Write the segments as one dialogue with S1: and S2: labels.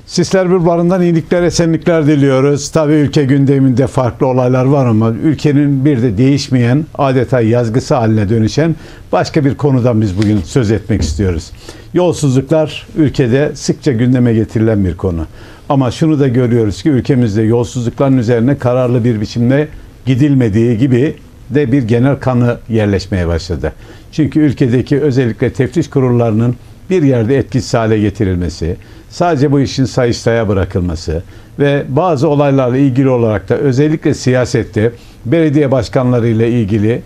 S1: Sisler Bulvarı'ndan iyilikler, esenlikler diliyoruz. Tabii ülke gündeminde farklı olaylar var ama ülkenin bir de değişmeyen, adeta yazgısı haline dönüşen başka bir konudan biz bugün söz etmek istiyoruz. Yolsuzluklar ülkede sıkça gündeme getirilen bir konu. Ama şunu da görüyoruz ki ülkemizde yolsuzlukların üzerine kararlı bir biçimde gidilmediği gibi de bir genel kanı yerleşmeye başladı. Çünkü ülkedeki özellikle teftiş kurullarının bir yerde etkisiz hale getirilmesi, sadece bu işin sayıştaya bırakılması ve bazı olaylarla ilgili olarak da özellikle siyasette belediye başkanları ile ilgili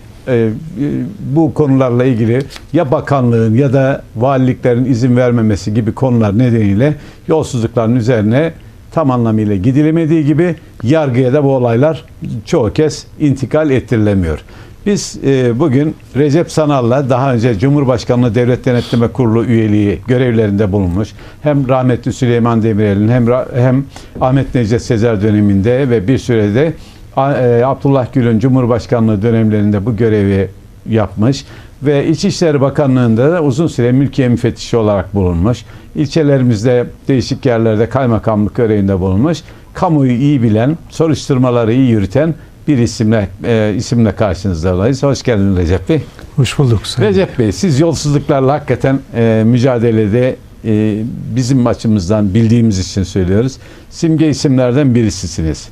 S1: bu konularla ilgili ya bakanlığın ya da valiliklerin izin vermemesi gibi konular nedeniyle yolsuzlukların üzerine tam anlamıyla gidilemediği gibi yargıya da bu olaylar çoğu kez intikal ettirilemiyor. Biz bugün Recep Sanar'la daha önce Cumhurbaşkanlığı Devlet Denetleme Kurulu üyeliği görevlerinde bulunmuş, hem rahmetli Süleyman Demirel'in hem Ahmet Necdet Sezer döneminde ve bir sürede Abdullah Gül'ün Cumhurbaşkanlığı dönemlerinde bu görevi yapmış ve İçişleri Bakanlığı'nda da uzun süre mülkiye müfettişi olarak bulunmuş. İlçelerimizde değişik yerlerde kaymakamlık görevinde bulunmuş. Kamuoyu iyi bilen, soruşturmaları iyi yürüten bir isimle karşınızdayız. Hoş geldiniz Recep Bey.
S2: Hoş bulduk.
S1: Recep Bey, siz yolsuzluklarla hakikaten mücadelede bizim açımızdan bildiğimiz için söylüyoruz. Simge isimlerden birisisiniz.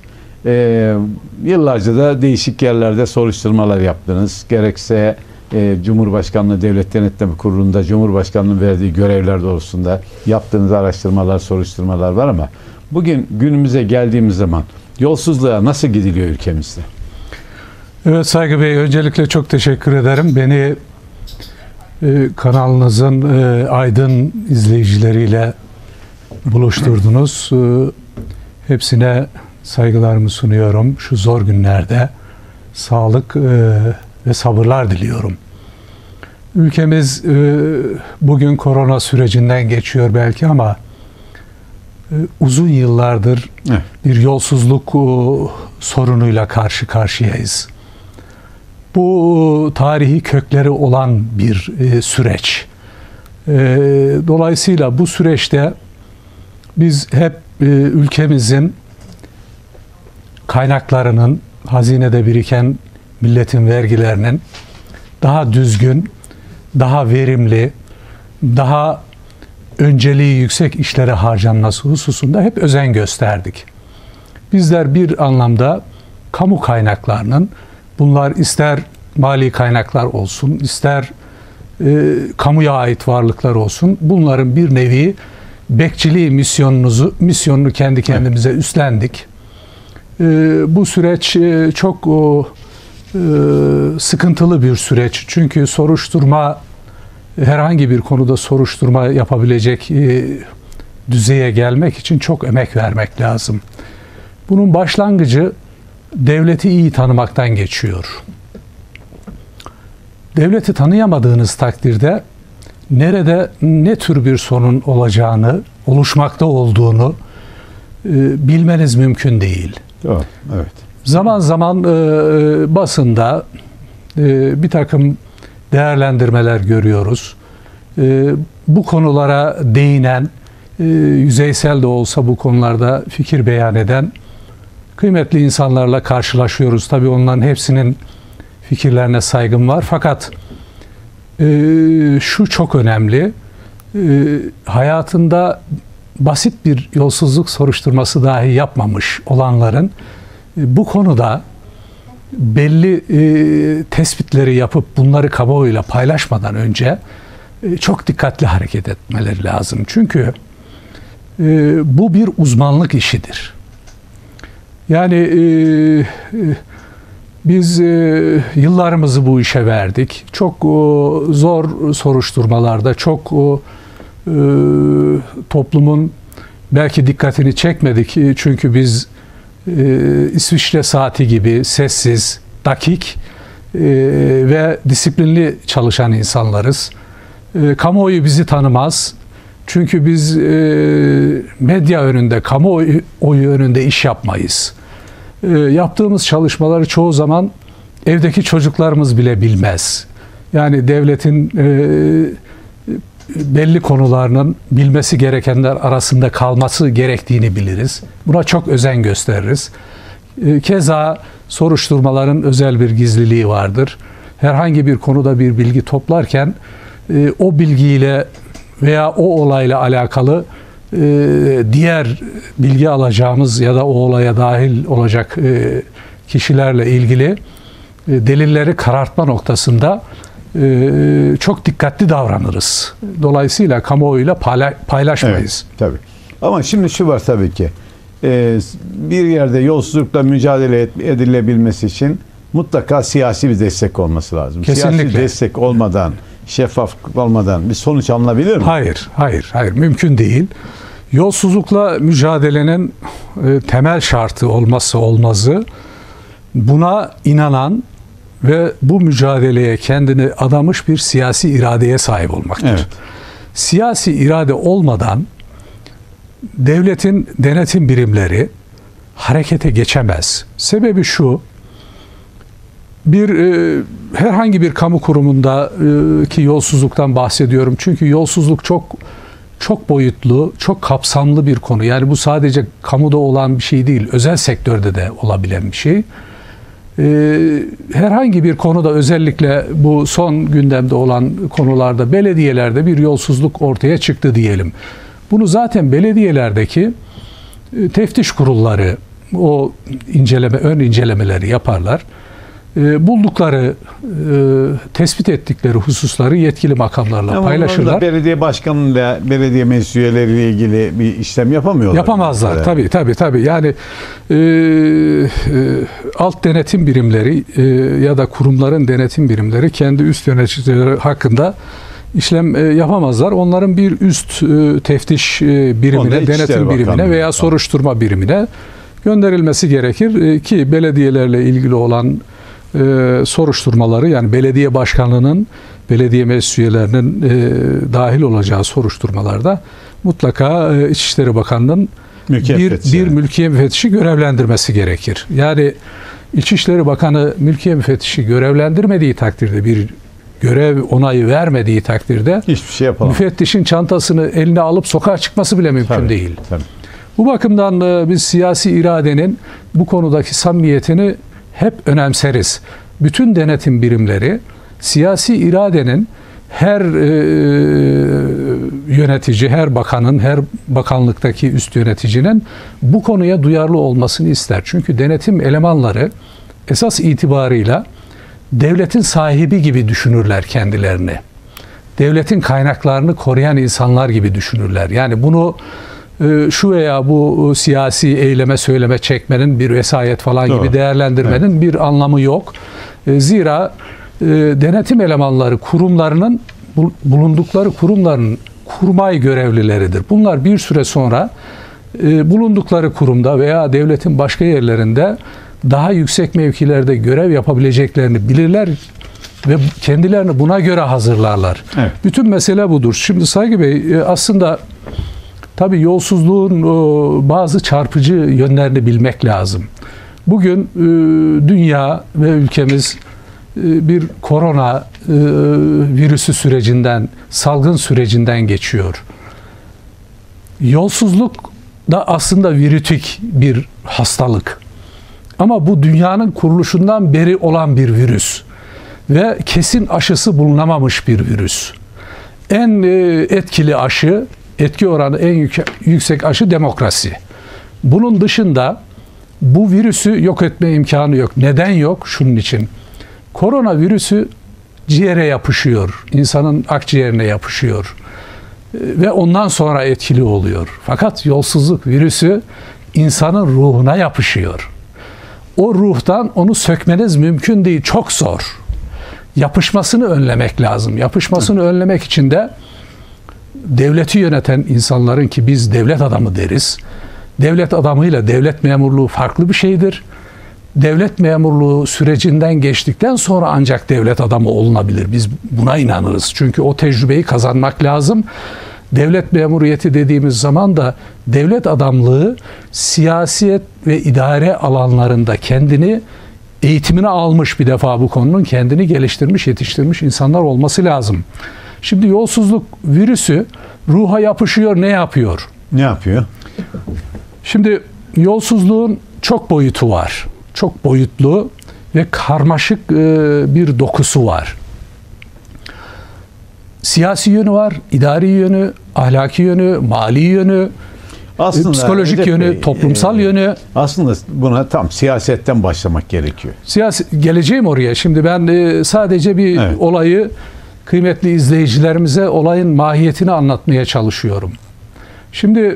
S1: Yıllarca da değişik yerlerde soruşturmalar yaptınız. Gerekse Cumhurbaşkanlığı Devlet Denetleme Kurulu'nda Cumhurbaşkanlığı'nın verdiği görevler doğrultusunda yaptığınız araştırmalar, soruşturmalar var ama bugün günümüze geldiğimiz zaman yolsuzluğa nasıl gidiliyor ülkemizde?
S2: Evet Saygı Bey, öncelikle çok teşekkür ederim. Beni kanalınızın aydın izleyicileriyle buluşturdunuz. Hepsine saygılarımı sunuyorum. Şu zor günlerde sağlık ve sabırlar diliyorum. Ülkemiz bugün korona sürecinden geçiyor belki ama uzun yıllardır bir yolsuzluk sorunuyla karşı karşıyayız. Bu tarihi kökleri olan bir süreç. Dolayısıyla bu süreçte biz hep ülkemizin kaynaklarının, hazinede biriken milletin vergilerinin daha düzgün, daha verimli, daha önceliği yüksek işlere harcanması hususunda hep özen gösterdik. Bizler bir anlamda kamu kaynaklarının, bunlar ister mali kaynaklar olsun, ister kamuya ait varlıklar olsun, bunların bir nevi bekçiliği misyonunu kendi kendimize üstlendik. Bu süreç çok sıkıntılı bir süreç. Çünkü herhangi bir konuda soruşturma yapabilecek düzeye gelmek için çok emek vermek lazım. Bunun başlangıcı devleti iyi tanımaktan geçiyor. Devleti tanıyamadığınız takdirde nerede ne tür bir sorun oluşmakta olduğunu bilmeniz mümkün değil.
S1: Evet.
S2: Zaman zaman basında bir takım değerlendirmeler görüyoruz. Bu konulara değinen, yüzeysel de olsa bu konularda fikir beyan eden kıymetli insanlarla karşılaşıyoruz. Tabii onların hepsinin fikirlerine saygım var. Fakat şu çok önemli. Hayatında basit bir yolsuzluk soruşturması dahi yapmamış olanların bu konuda belli tespitleri yapıp bunları kamuoyuyla paylaşmadan önce çok dikkatli hareket etmeleri lazım. Çünkü bu bir uzmanlık işidir. Yani biz yıllarımızı bu işe verdik. Çok zor soruşturmalarda, çok toplumun belki dikkatini çekmedik. Çünkü biz İsviçre saati gibi sessiz, dakik ve disiplinli çalışan insanlarız. Kamuoyu bizi tanımaz. Çünkü biz medya önünde, kamuoyu önünde iş yapmayız. Yaptığımız çalışmaları çoğu zaman evdeki çocuklarımız bile bilmez. Yani devletin belli konularının bilmesi gerekenler arasında kalması gerektiğini biliriz. Buna çok özen gösteririz. Keza soruşturmaların özel bir gizliliği vardır. Herhangi bir konuda bir bilgi toplarken o bilgiyle veya o olayla alakalı diğer bilgi alacağımız ya da o olaya dahil olacak kişilerle ilgili delilleri karartma noktasında çok dikkatli davranırız. Dolayısıyla kamuoyuyla paylaşmayız.
S1: Evet, tabii. Ama şimdi şu var tabii ki. Bir yerde yolsuzlukla mücadele edilebilmesi için mutlaka siyasi bir destek olması lazım.
S2: Kesinlikle.
S1: Siyasi destek olmadan, şeffaflık olmadan bir sonuç alınabilir mi?
S2: Hayır. Mümkün değil. Yolsuzlukla mücadelenin temel şartı olmazsa olmazı, buna inanan ve bu mücadeleye kendini adamış bir siyasi iradeye sahip olmaktır.
S1: Evet.
S2: Siyasi irade olmadan devletin denetim birimleri harekete geçemez. Sebebi şu: herhangi bir kamu kurumundaki yolsuzluktan bahsediyorum. Çünkü yolsuzluk çok boyutlu, çok kapsamlı bir konu. Yani bu sadece kamuda olan bir şey değil, özel sektörde de olabilen bir şey. Herhangi bir konuda, özellikle bu son gündemde olan konularda, belediyelerde bir yolsuzluk ortaya çıktı diyelim. Bunu zaten belediyelerdeki teftiş kurulları o ön incelemeleri yaparlar. Buldukları, tespit ettikleri hususları yetkili makamlarla paylaşırlar.
S1: Belediye başkanıyla, belediye meclis üyeleriyle ilgili bir işlem yapamıyorlar.
S2: Yapamazlar. Yani. Tabii. Yani alt denetim birimleri ya da kurumların denetim birimleri kendi üst yöneticileri hakkında işlem yapamazlar. Onların bir üst teftiş birimine, denetim birimine veya soruşturma birimine gönderilmesi gerekir ki belediyelerle ilgili olan soruşturmaları, yani belediye başkanlığının, belediye meclis üyelerinin dahil olacağı soruşturmalarda mutlaka İçişleri Bakanlığı'nın bir mülkiye müfettişi görevlendirmesi gerekir. Yani İçişleri Bakanı mülkiye müfettişi görevlendirmediği takdirde, bir görev onayı vermediği takdirde
S1: hiçbir şey yapamaz.
S2: Müfettişin çantasını eline alıp sokağa çıkması bile mümkün değil.
S1: Tabii.
S2: Bu bakımdan biz siyasi iradenin bu konudaki samimiyetini hep önemseriz. Bütün denetim birimleri siyasi iradenin her yönetici, her bakanın, her bakanlıktaki üst yöneticinin bu konuya duyarlı olmasını ister. Çünkü denetim elemanları esas itibarıyla devletin sahibi gibi düşünürler kendilerini. Devletin kaynaklarını koruyan insanlar gibi düşünürler. Yani bunu şu veya bu siyasi eyleme, söyleme çekmenin, bir vesayet falan gibi değerlendirmenin bir anlamı yok. Zira denetim elemanları kurumlarının, bulundukları kurumların kurmay görevlileridir. Bunlar bir süre sonra bulundukları kurumda veya devletin başka yerlerinde daha yüksek mevkilerde görev yapabileceklerini bilirler ve kendilerini buna göre hazırlarlar. Evet. Bütün mesele budur. Şimdi Saygı Bey, aslında tabii yolsuzluğun bazı çarpıcı yönlerini bilmek lazım. Bugün dünya ve ülkemiz bir korona virüsü sürecinden, salgın sürecinden geçiyor. Yolsuzluk da aslında virütik bir hastalık. Ama bu dünyanın kuruluşundan beri olan bir virüs ve kesin aşısı bulunamamış bir virüs. En etkili aşı, etki oranı en yüksek aşı demokrasi. Bunun dışında bu virüsü yok etme imkanı yok. Neden yok? Şunun için. Koronavirüsü ciğere yapışıyor. İnsanın akciğerine yapışıyor. Ve ondan sonra etkili oluyor. Fakat yolsuzluk virüsü insanın ruhuna yapışıyor. O ruhtan onu sökmeniz mümkün değil. Çok zor. Yapışmasını önlemek lazım. Yapışmasını önlemek için de devleti yöneten insanların, ki biz devlet adamı deriz. Devlet adamıyla devlet memurluğu farklı bir şeydir. Devlet memurluğu sürecinden geçtikten sonra ancak devlet adamı olunabilir. Biz buna inanırız. Çünkü o tecrübeyi kazanmak lazım. Devlet memuriyeti dediğimiz zaman da devlet adamlığı siyaset ve idare alanlarında kendini, eğitimini almış, bir defa bu konunun kendini geliştirmiş, yetiştirmiş insanlar olması lazım. Şimdi yolsuzluk virüsü ruha yapışıyor, ne yapıyor?
S1: Ne yapıyor?
S2: Şimdi yolsuzluğun çok boyutu var. Çok boyutlu ve karmaşık bir dokusu var. Siyasi yönü var, idari yönü, ahlaki yönü, mali yönü,
S1: Aslında
S2: psikolojik
S1: Recep
S2: yönü,
S1: Bey,
S2: toplumsal yönü.
S1: Aslında buna tam siyasetten başlamak gerekiyor.
S2: Geleceğim oraya. Şimdi ben sadece bir
S1: Evet.
S2: olayı kıymetli izleyicilerimize olayın mahiyetini anlatmaya çalışıyorum. Şimdi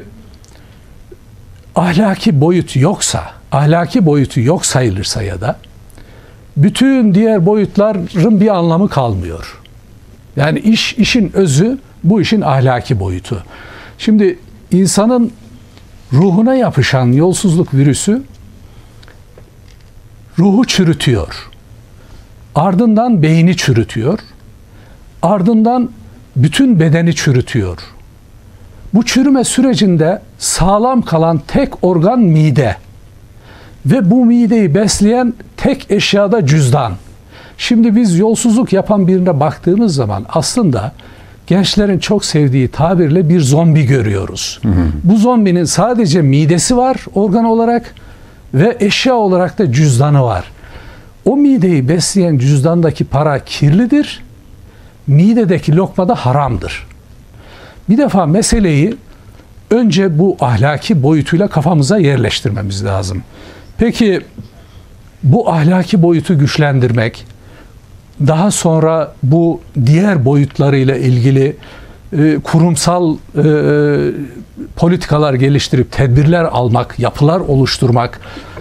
S2: ahlaki boyutu yok sayılırsa ya da bütün diğer boyutların bir anlamı kalmıyor. Yani işin özü bu işin ahlaki boyutu. Şimdi insanın ruhuna yapışan yolsuzluk virüsü ruhu çürütüyor. Ardından beyni çürütüyor. Ardından bütün bedeni çürütüyor. Bu çürüme sürecinde sağlam kalan tek organ mide. Ve bu mideyi besleyen tek eşyada cüzdan. Şimdi biz yolsuzluk yapan birine baktığımız zaman aslında gençlerin çok sevdiği tabirle bir zombi görüyoruz. Bu zombinin sadece midesi var organ olarak ve eşya olarak da cüzdanı var. O mideyi besleyen cüzdandaki para kirlidir, midedeki lokma da haramdır. Bir defa meseleyi önce bu ahlaki boyutuyla kafamıza yerleştirmemiz lazım. Peki bu ahlaki boyutu güçlendirmek, daha sonra bu diğer boyutlarıyla ilgili kurumsal politikalar geliştirip tedbirler almak, yapılar oluşturmak,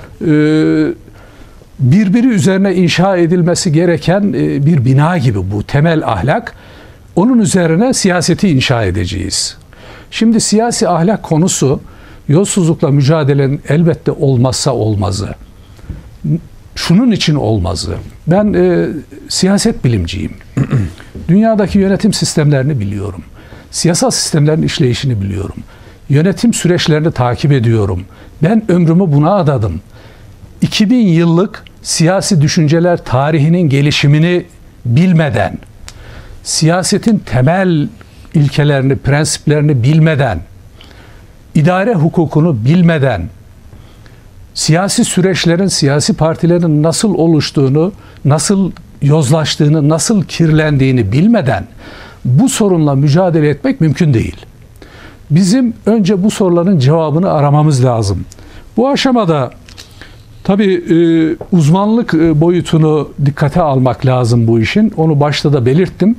S2: birbiri üzerine inşa edilmesi gereken bir bina gibi bu temel ahlak. Onun üzerine siyaseti inşa edeceğiz. Şimdi siyasi ahlak konusu yolsuzlukla mücadelenin elbette olmazsa olmazı. Şunun için olmazı. Ben siyaset bilimciyim. Dünyadaki yönetim sistemlerini biliyorum. Siyasal sistemlerin işleyişini biliyorum. Yönetim süreçlerini takip ediyorum. Ben ömrümü buna adadım. 2000 yıllık siyasi düşünceler tarihinin gelişimini bilmeden, siyasetin temel ilkelerini, prensiplerini bilmeden, idare hukukunu bilmeden, siyasi süreçlerin, siyasi partilerin nasıl oluştuğunu, nasıl yozlaştığını, nasıl kirlendiğini bilmeden bu sorunla mücadele etmek mümkün değil. Bizim önce bu soruların cevabını aramamız lazım. Bu aşamada tabii uzmanlık boyutunu dikkate almak lazım bu işin. Onu başta da belirttim.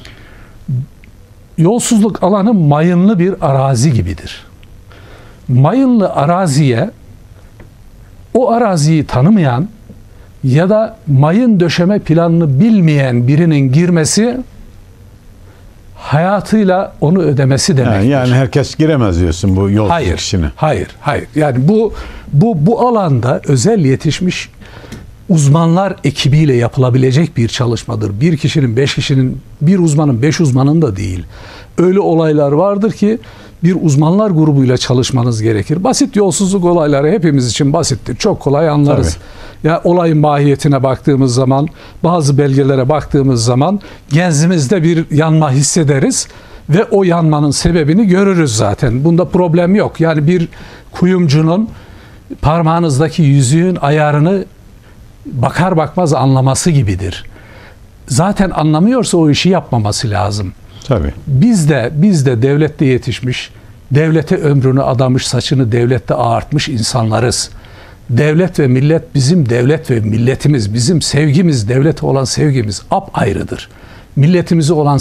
S2: Yolsuzluk alanı mayınlı bir arazi gibidir. Mayınlı araziye o araziyi tanımayan ya da mayın döşeme planını bilmeyen birinin girmesi hayatıyla onu ödemesi demektir.
S1: Yani herkes giremez diyorsun bu yolsuzluk işine.
S2: Hayır. Yani bu alanda özel yetişmiş uzmanlar ekibiyle yapılabilecek bir çalışmadır. Bir kişinin, 5 kişinin, bir uzmanın 5 uzmanın da değil. Öyle olaylar vardır ki bir uzmanlar grubuyla çalışmanız gerekir. Basit yolsuzluk olayları hepimiz için basittir. Çok kolay anlarız. Tabii. Ya olayın mahiyetine baktığımız zaman, bazı belgelere baktığımız zaman genzimizde bir yanma hissederiz ve o yanmanın sebebini görürüz zaten. Bunda problem yok. Yani bir kuyumcunun parmağınızdaki yüzüğün ayarını bakar bakmaz anlaması gibidir. Zaten anlamıyorsa o işi yapmaması lazım.
S1: Tabii.
S2: Biz de devlette yetişmiş, devlete ömrünü adamış, saçını devlette ağartmış insanlarız. Devlet ve millet bizim devlet ve milletimiz, bizim sevgimiz, devlete olan sevgimiz apayrıdır. Milletimize olan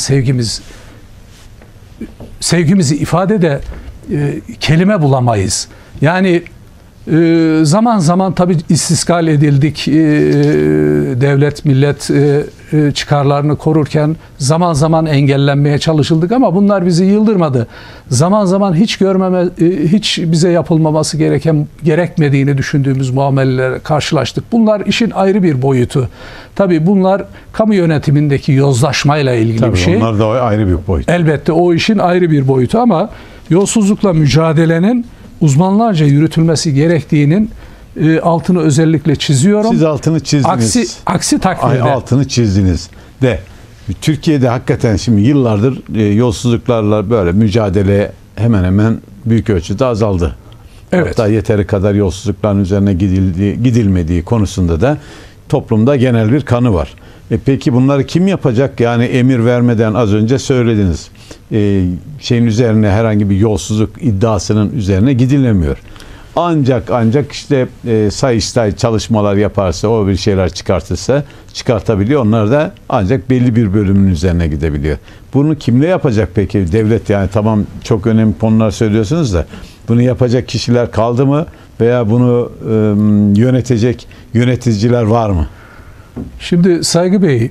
S2: sevgimizi ifade de kelime bulamayız. Yani zaman zaman tabii istiskal edildik, devlet, millet çıkarlarını korurken zaman zaman engellenmeye çalışıldık ama bunlar bizi yıldırmadı. Zaman zaman hiç bize yapılmaması gerekmediğini düşündüğümüz muamelelere karşılaştık. Bunlar işin ayrı bir boyutu. Tabii bunlar kamu yönetimindeki yozlaşmayla ilgili
S1: tabii
S2: bir şey.
S1: Onlar da ayrı bir boyut.
S2: Elbette o işin ayrı bir boyutu ama yolsuzlukla mücadelenin uzmanlarca yürütülmesi gerektiğinin altını özellikle çiziyorum.
S1: Siz altını çizdiniz.
S2: Aksi takdirde.
S1: Altını çizdiniz de Türkiye'de hakikaten şimdi yıllardır yolsuzluklarla böyle mücadele hemen hemen büyük ölçüde azaldı.
S2: Evet.
S1: Hatta yeteri kadar yolsuzlukların üzerine gidilmediği konusunda da toplumda genel bir kanı var. Peki bunları kim yapacak? Yani emir vermeden az önce söylediniz. Şeyin üzerine herhangi bir yolsuzluk iddiasının üzerine gidilemiyor. Ancak işte Sayıştay çalışmalar yaparsa, o bir şeyler çıkartabiliyor. Onlar da ancak belli bir bölümün üzerine gidebiliyor. Bunu kimle yapacak peki? Devlet, yani tamam çok önemli konular söylüyorsunuz da bunu yapacak kişiler kaldı mı? Veya bunu yönetecek yöneticiler var mı?
S2: Şimdi Saygı Bey,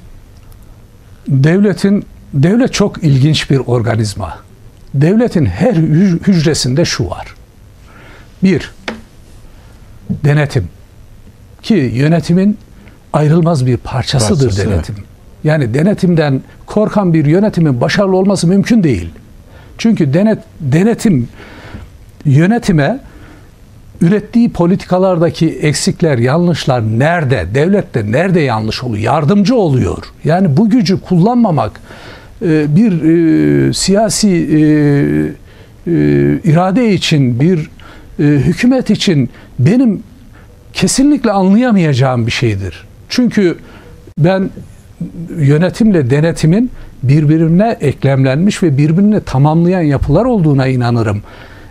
S2: devlet çok ilginç bir organizma. Devletin her hücresinde şu var. Bir, denetim. Ki yönetimin ayrılmaz bir parçasıdır denetim. Evet. Yani denetimden korkan bir yönetimin başarılı olması mümkün değil. Çünkü denetim yönetime ürettiği politikalardaki eksikler, yanlışlar nerede, devlette nerede yanlış oluyor, yardımcı oluyor. Yani bu gücü kullanmamak bir siyasi irade için, bir hükümet için benim kesinlikle anlayamayacağım bir şeydir. Çünkü ben yönetimle denetimin birbirine eklemlenmiş ve birbirini tamamlayan yapılar olduğuna inanırım.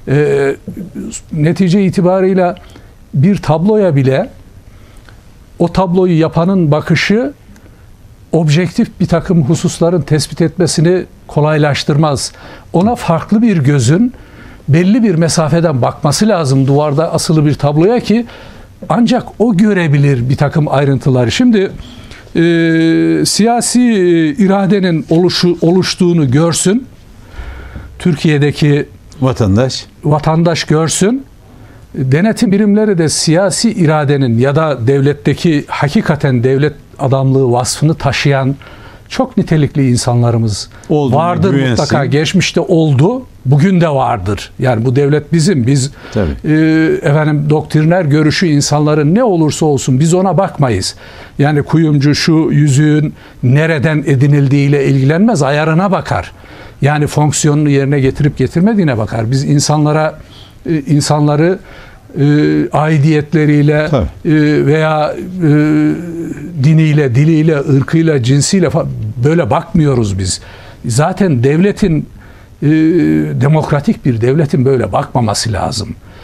S2: Netice itibarıyla bir tabloya bile o tabloyu yapanın bakışı objektif bir takım hususların tespit etmesini kolaylaştırmaz. Ona farklı bir gözün belli bir mesafeden bakması lazım duvarda asılı bir tabloya ki ancak o görebilir bir takım ayrıntıları. Şimdi siyasi iradenin oluştuğunu görsün. Türkiye'deki vatandaş görsün. Denetim birimleri de siyasi iradenin ya da devletteki hakikaten devlet adamlığı vasfını taşıyan çok nitelikli insanlarımız vardır mutlaka. Geçmişte oldu, bugün de vardır. Yani bu devlet bizim. Biz doktriner görüşü insanların ne olursa olsun biz ona bakmayız. Yani kuyumcu şu yüzüğün nereden edinildiğiyle ilgilenmez, ayarına bakar. Yani fonksiyonunu yerine getirip getirmediğine bakar. Biz insanları aidiyetleriyle veya diniyle, diliyle, ırkıyla, cinsiyle böyle bakmıyoruz biz. Zaten devletin, demokratik bir devletin böyle bakmaması lazım.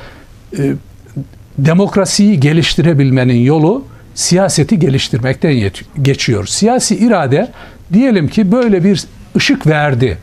S2: Demokrasiyi geliştirebilmenin yolu siyaseti geliştirmekten geçiyor. Siyasi irade diyelim ki böyle bir ışık verdi.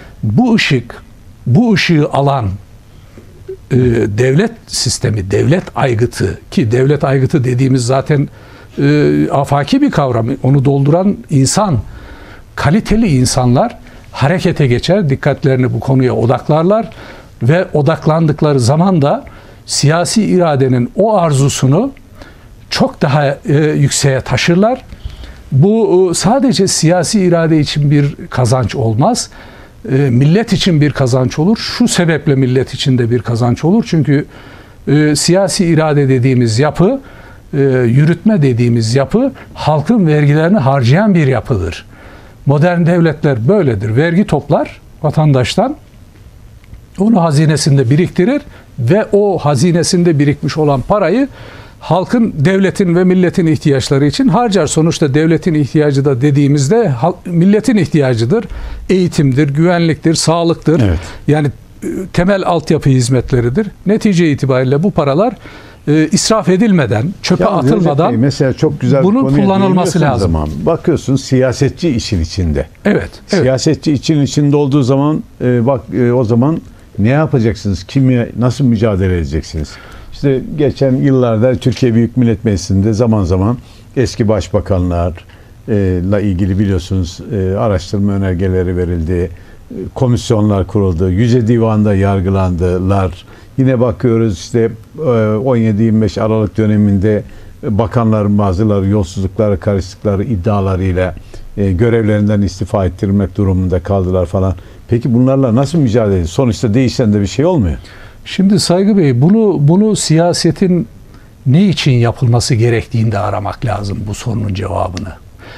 S2: Bu ışığı alan devlet sistemi, devlet aygıtı, ki devlet aygıtı dediğimiz zaten afaki bir kavram. Onu dolduran insan, kaliteli insanlar harekete geçer, dikkatlerini bu konuya odaklarlar ve odaklandıkları zaman da siyasi iradenin o arzusunu çok daha yükseğe taşırlar. Bu sadece siyasi irade için bir kazanç olmaz. Millet için bir kazanç olur. Şu sebeple millet için de bir kazanç olur. Çünkü siyasi irade dediğimiz yapı, yürütme dediğimiz yapı halkın vergilerini harcayan bir yapıdır. Modern devletler böyledir. Vergi toplar vatandaştan, onu hazinesinde biriktirir ve o hazinesinde birikmiş olan parayı halkın, devletin ve milletin ihtiyaçları için harcar. Sonuçta devletin ihtiyacı da dediğimizde milletin ihtiyacıdır. Eğitimdir, güvenliktir, sağlıktır. Evet. Yani temel altyapı hizmetleridir. Netice itibariyle bu paralar israf edilmeden, çöpe atılmadan
S1: mesela çok güzel
S2: bunun kullanılması lazım.
S1: Zaman, bakıyorsun siyasetçi işin içinde.
S2: Evet.
S1: Siyasetçi işin içinde olduğu zaman o zaman ne yapacaksınız? Kimle nasıl mücadele edeceksiniz? İşte geçen yıllarda Türkiye Büyük Millet Meclisi'nde zaman zaman eski başbakanlarla ilgili biliyorsunuz araştırma önergeleri verildi, komisyonlar kuruldu, Yüce Divan'da yargılandılar. Yine bakıyoruz işte 17-25 Aralık döneminde bakanların bazıları yolsuzluklara karıştıkları iddialarıyla görevlerinden istifa ettirmek durumunda kaldılar falan. Peki bunlarla nasıl mücadele ediyor? Sonuçta değişen de bir şey olmuyor.
S2: Şimdi Saygı Bey, bunu siyasetin ne için yapılması gerektiğinde aramak lazım bu sorunun cevabını.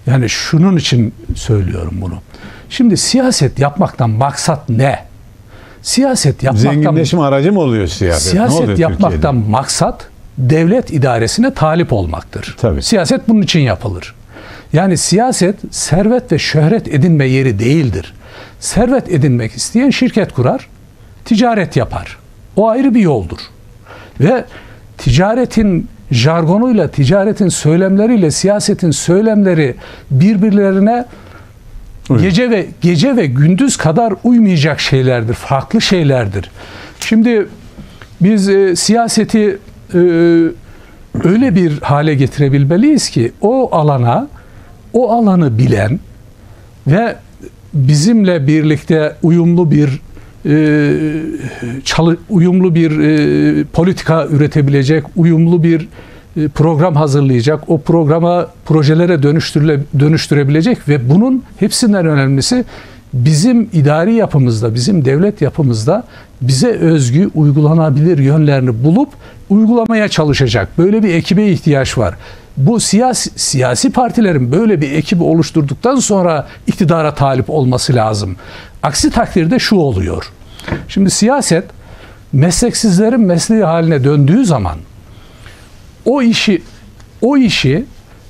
S2: Yani şunun için söylüyorum bunu. Şimdi siyaset yapmaktan maksat ne? Siyaset yapmaktan
S1: zenginleşme aracı mı oluyor siyaset? Ne oluyor
S2: siyaset yapmaktan
S1: Türkiye'de?
S2: maksat devlet idaresine talip olmaktır.
S1: Tabii.
S2: Siyaset bunun için yapılır. Yani siyaset servet ve şöhret edinme yeri değildir. Servet edinmek isteyen şirket kurar, ticaret yapar. O ayrı bir yoldur. Ve ticaretin jargonuyla, ticaretin söylemleriyle siyasetin söylemleri birbirlerine gece ve gündüz kadar uymayacak şeylerdir, farklı şeylerdir. Şimdi biz siyaseti öyle bir hale getirebilmeliyiz ki o alanı bilen ve bizimle birlikte uyumlu bir politika üretebilecek, uyumlu bir program hazırlayacak, o programa projelere dönüştürebilecek ve bunun hepsinden önemlisi bizim idari yapımızda, bizim devlet yapımızda bize özgü uygulanabilir yönlerini bulup uygulamaya çalışacak. Böyle bir ekibe ihtiyaç var. Bu siyasi partilerin böyle bir ekibi oluşturduktan sonra iktidara talip olması lazım. Aksi takdirde şu oluyor. Şimdi siyaset mesleksizlerin mesleği haline döndüğü zaman o işi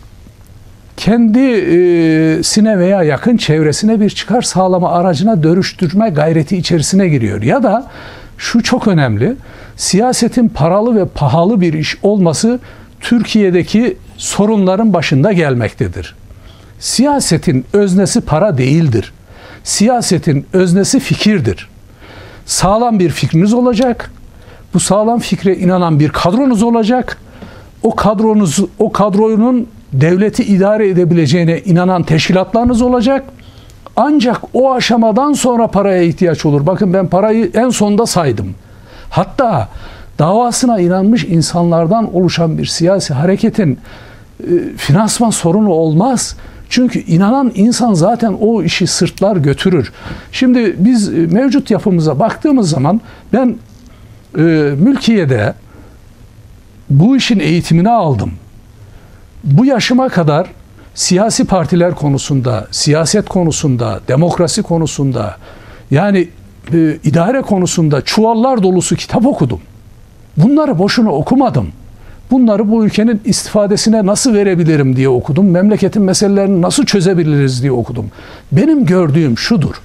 S2: kendisine veya yakın çevresine bir çıkar sağlama aracına dönüştürme gayreti içerisine giriyor. Ya da şu çok önemli, siyasetin paralı ve pahalı bir iş olması Türkiye'deki sorunların başında gelmektedir. Siyasetin öznesi para değildir. Siyasetin öznesi fikirdir. Sağlam bir fikriniz olacak. Bu sağlam fikre inanan bir kadronuz olacak. O kadronun devleti idare edebileceğine inanan teşkilatlarınız olacak. Ancak o aşamadan sonra paraya ihtiyaç olur. Bakın ben parayı en sonda saydım. Hatta davasına inanmış insanlardan oluşan bir siyasi hareketin finansman sorunu olmaz. Çünkü inanan insan zaten o işi sırtlar götürür. Şimdi biz mevcut yapımıza baktığımız zaman ben mülkiyede bu işin eğitimini aldım. Bu yaşıma kadar siyasi partiler konusunda, siyaset konusunda, demokrasi konusunda, yani idare konusunda çuvallar dolusu kitap okudum. Bunları boşuna okumadım. Bunları bu ülkenin istifadesine nasıl verebilirim diye okudum. Memleketin meselelerini nasıl çözebiliriz diye okudum. Benim gördüğüm şudur.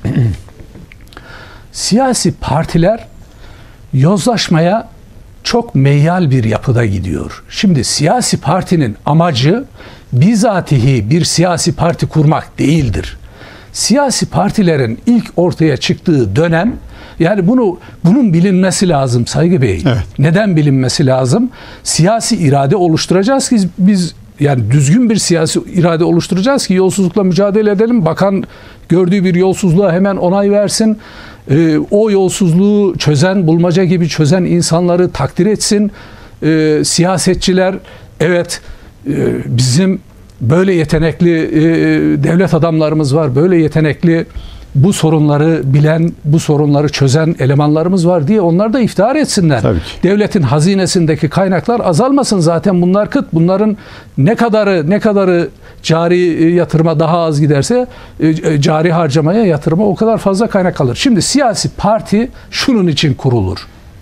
S2: Siyasi partiler yozlaşmaya çok meyyal bir yapıda gidiyor. Şimdi siyasi partinin amacı bizatihi bir siyasi parti kurmak değildir. Siyasi partilerin ilk ortaya çıktığı dönem, yani bunun bilinmesi lazım Saygı Bey.
S1: Evet.
S2: Neden bilinmesi lazım? Siyasi irade oluşturacağız ki biz, yani düzgün bir siyasi irade oluşturacağız ki yolsuzlukla mücadele edelim. Bakan gördüğü bir yolsuzluğa hemen onay versin. O yolsuzluğu bulmaca gibi çözen insanları takdir etsin. Siyasetçiler, evet, bizim böyle yetenekli devlet adamlarımız var, böyle yetenekli bu sorunları bilen, bu sorunları çözen elemanlarımız var diye onlar da iftihar etsinler.
S1: Tabii ki.
S2: Devletin hazinesindeki kaynaklar azalmasın, zaten bunlar kıt. Bunların ne kadarı cari yatırıma daha az giderse cari harcamaya, yatırıma o kadar fazla kaynak kalır. Şimdi siyasi parti şunun için kurulur.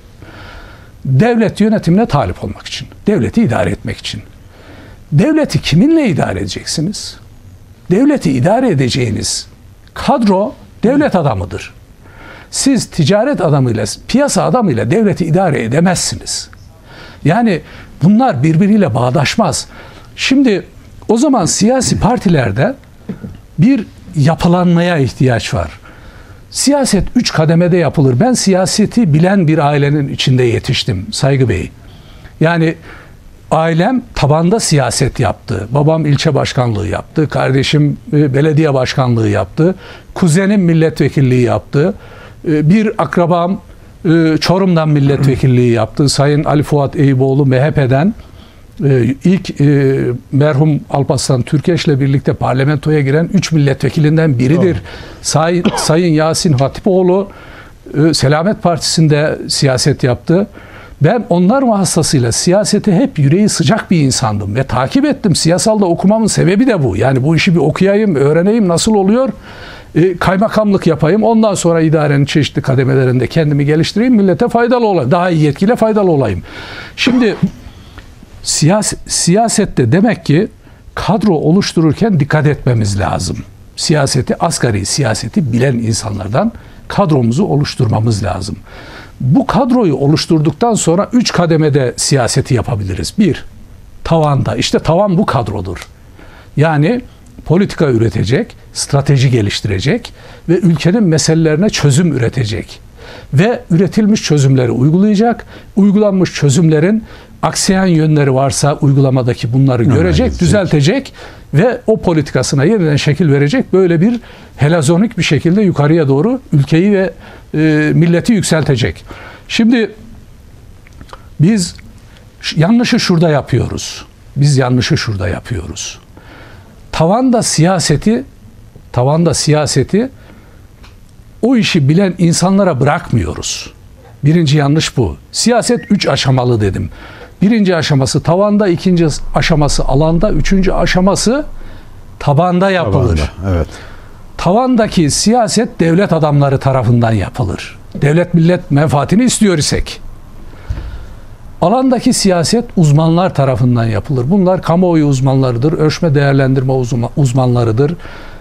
S2: Devlet yönetimine talip olmak için, devleti idare etmek için. Devleti kiminle idare edeceksiniz? Devleti idare edeceğiniz kadro devlet adamıdır. Siz ticaret adamıyla, piyasa adamıyla devleti idare edemezsiniz. Yani bunlar birbiriyle bağdaşmaz. Şimdi o zaman siyasi partilerde bir yapılanmaya ihtiyaç var. Siyaset 3 kademede yapılır. Ben siyaseti bilen bir ailenin içinde yetiştim Saygı Bey. Yani ailem tabanda siyaset yaptı. Babam ilçe başkanlığı yaptı. Kardeşim belediye başkanlığı yaptı. Kuzenim milletvekilliği yaptı. Bir akrabam Çorum'dan milletvekilliği yaptı. Sayın Ali Fuat Eyüboğlu MHP'den ilk merhum Alparslan Türkeş'le birlikte parlamentoya giren 3 milletvekilinden biridir. Sayın Yasin Hatipoğlu Selamet Partisi'nde siyaset yaptı. Ben onlar vasıtasıyla siyasete hep yüreği sıcak bir insandım ve takip ettim. Siyasalda okumamın sebebi de bu. Yani bu işi bir okuyayım, öğreneyim, nasıl oluyor? Kaymakamlık yapayım. Ondan sonra idarenin çeşitli kademelerinde kendimi geliştireyim. Millete faydalı olayım. Daha iyi yetkiyle faydalı olayım. Şimdi siyasette demek ki kadro oluştururken dikkat etmemiz lazım. Asgari siyaseti bilen insanlardan kadromuzu oluşturmamız lazım. Bu kadroyu oluşturduktan sonra 3 kademede siyaseti yapabiliriz. 1, tavanda. İşte tavan bu kadrodur. Yani politika üretecek, strateji geliştirecek ve ülkenin meselelerine çözüm üretecek. Ve üretilmiş çözümleri uygulayacak. Uygulanmış çözümlerin aksayan yönleri varsa uygulamadaki bunları görecek, düzeltecek ve o politikasına yeniden şekil verecek. Böyle bir helazonik bir şekilde yukarıya doğru ülkeyi ve milleti yükseltecek. Şimdi biz yanlışı şurada yapıyoruz. Tavanda siyaseti o işi bilen insanlara bırakmıyoruz. Birinci yanlış bu. Siyaset 3 aşamalı dedim. Birinci aşaması tavanda, ikinci aşaması alanda, üçüncü aşaması tabanda yapılır.
S1: Tabanda, evet.
S2: Tavandaki siyaset devlet adamları tarafından yapılır. Devlet millet menfaatini istiyor isek. Alandaki siyaset uzmanlar tarafından yapılır. Bunlar kamuoyu uzmanlarıdır, ölçme değerlendirme uzmanlarıdır.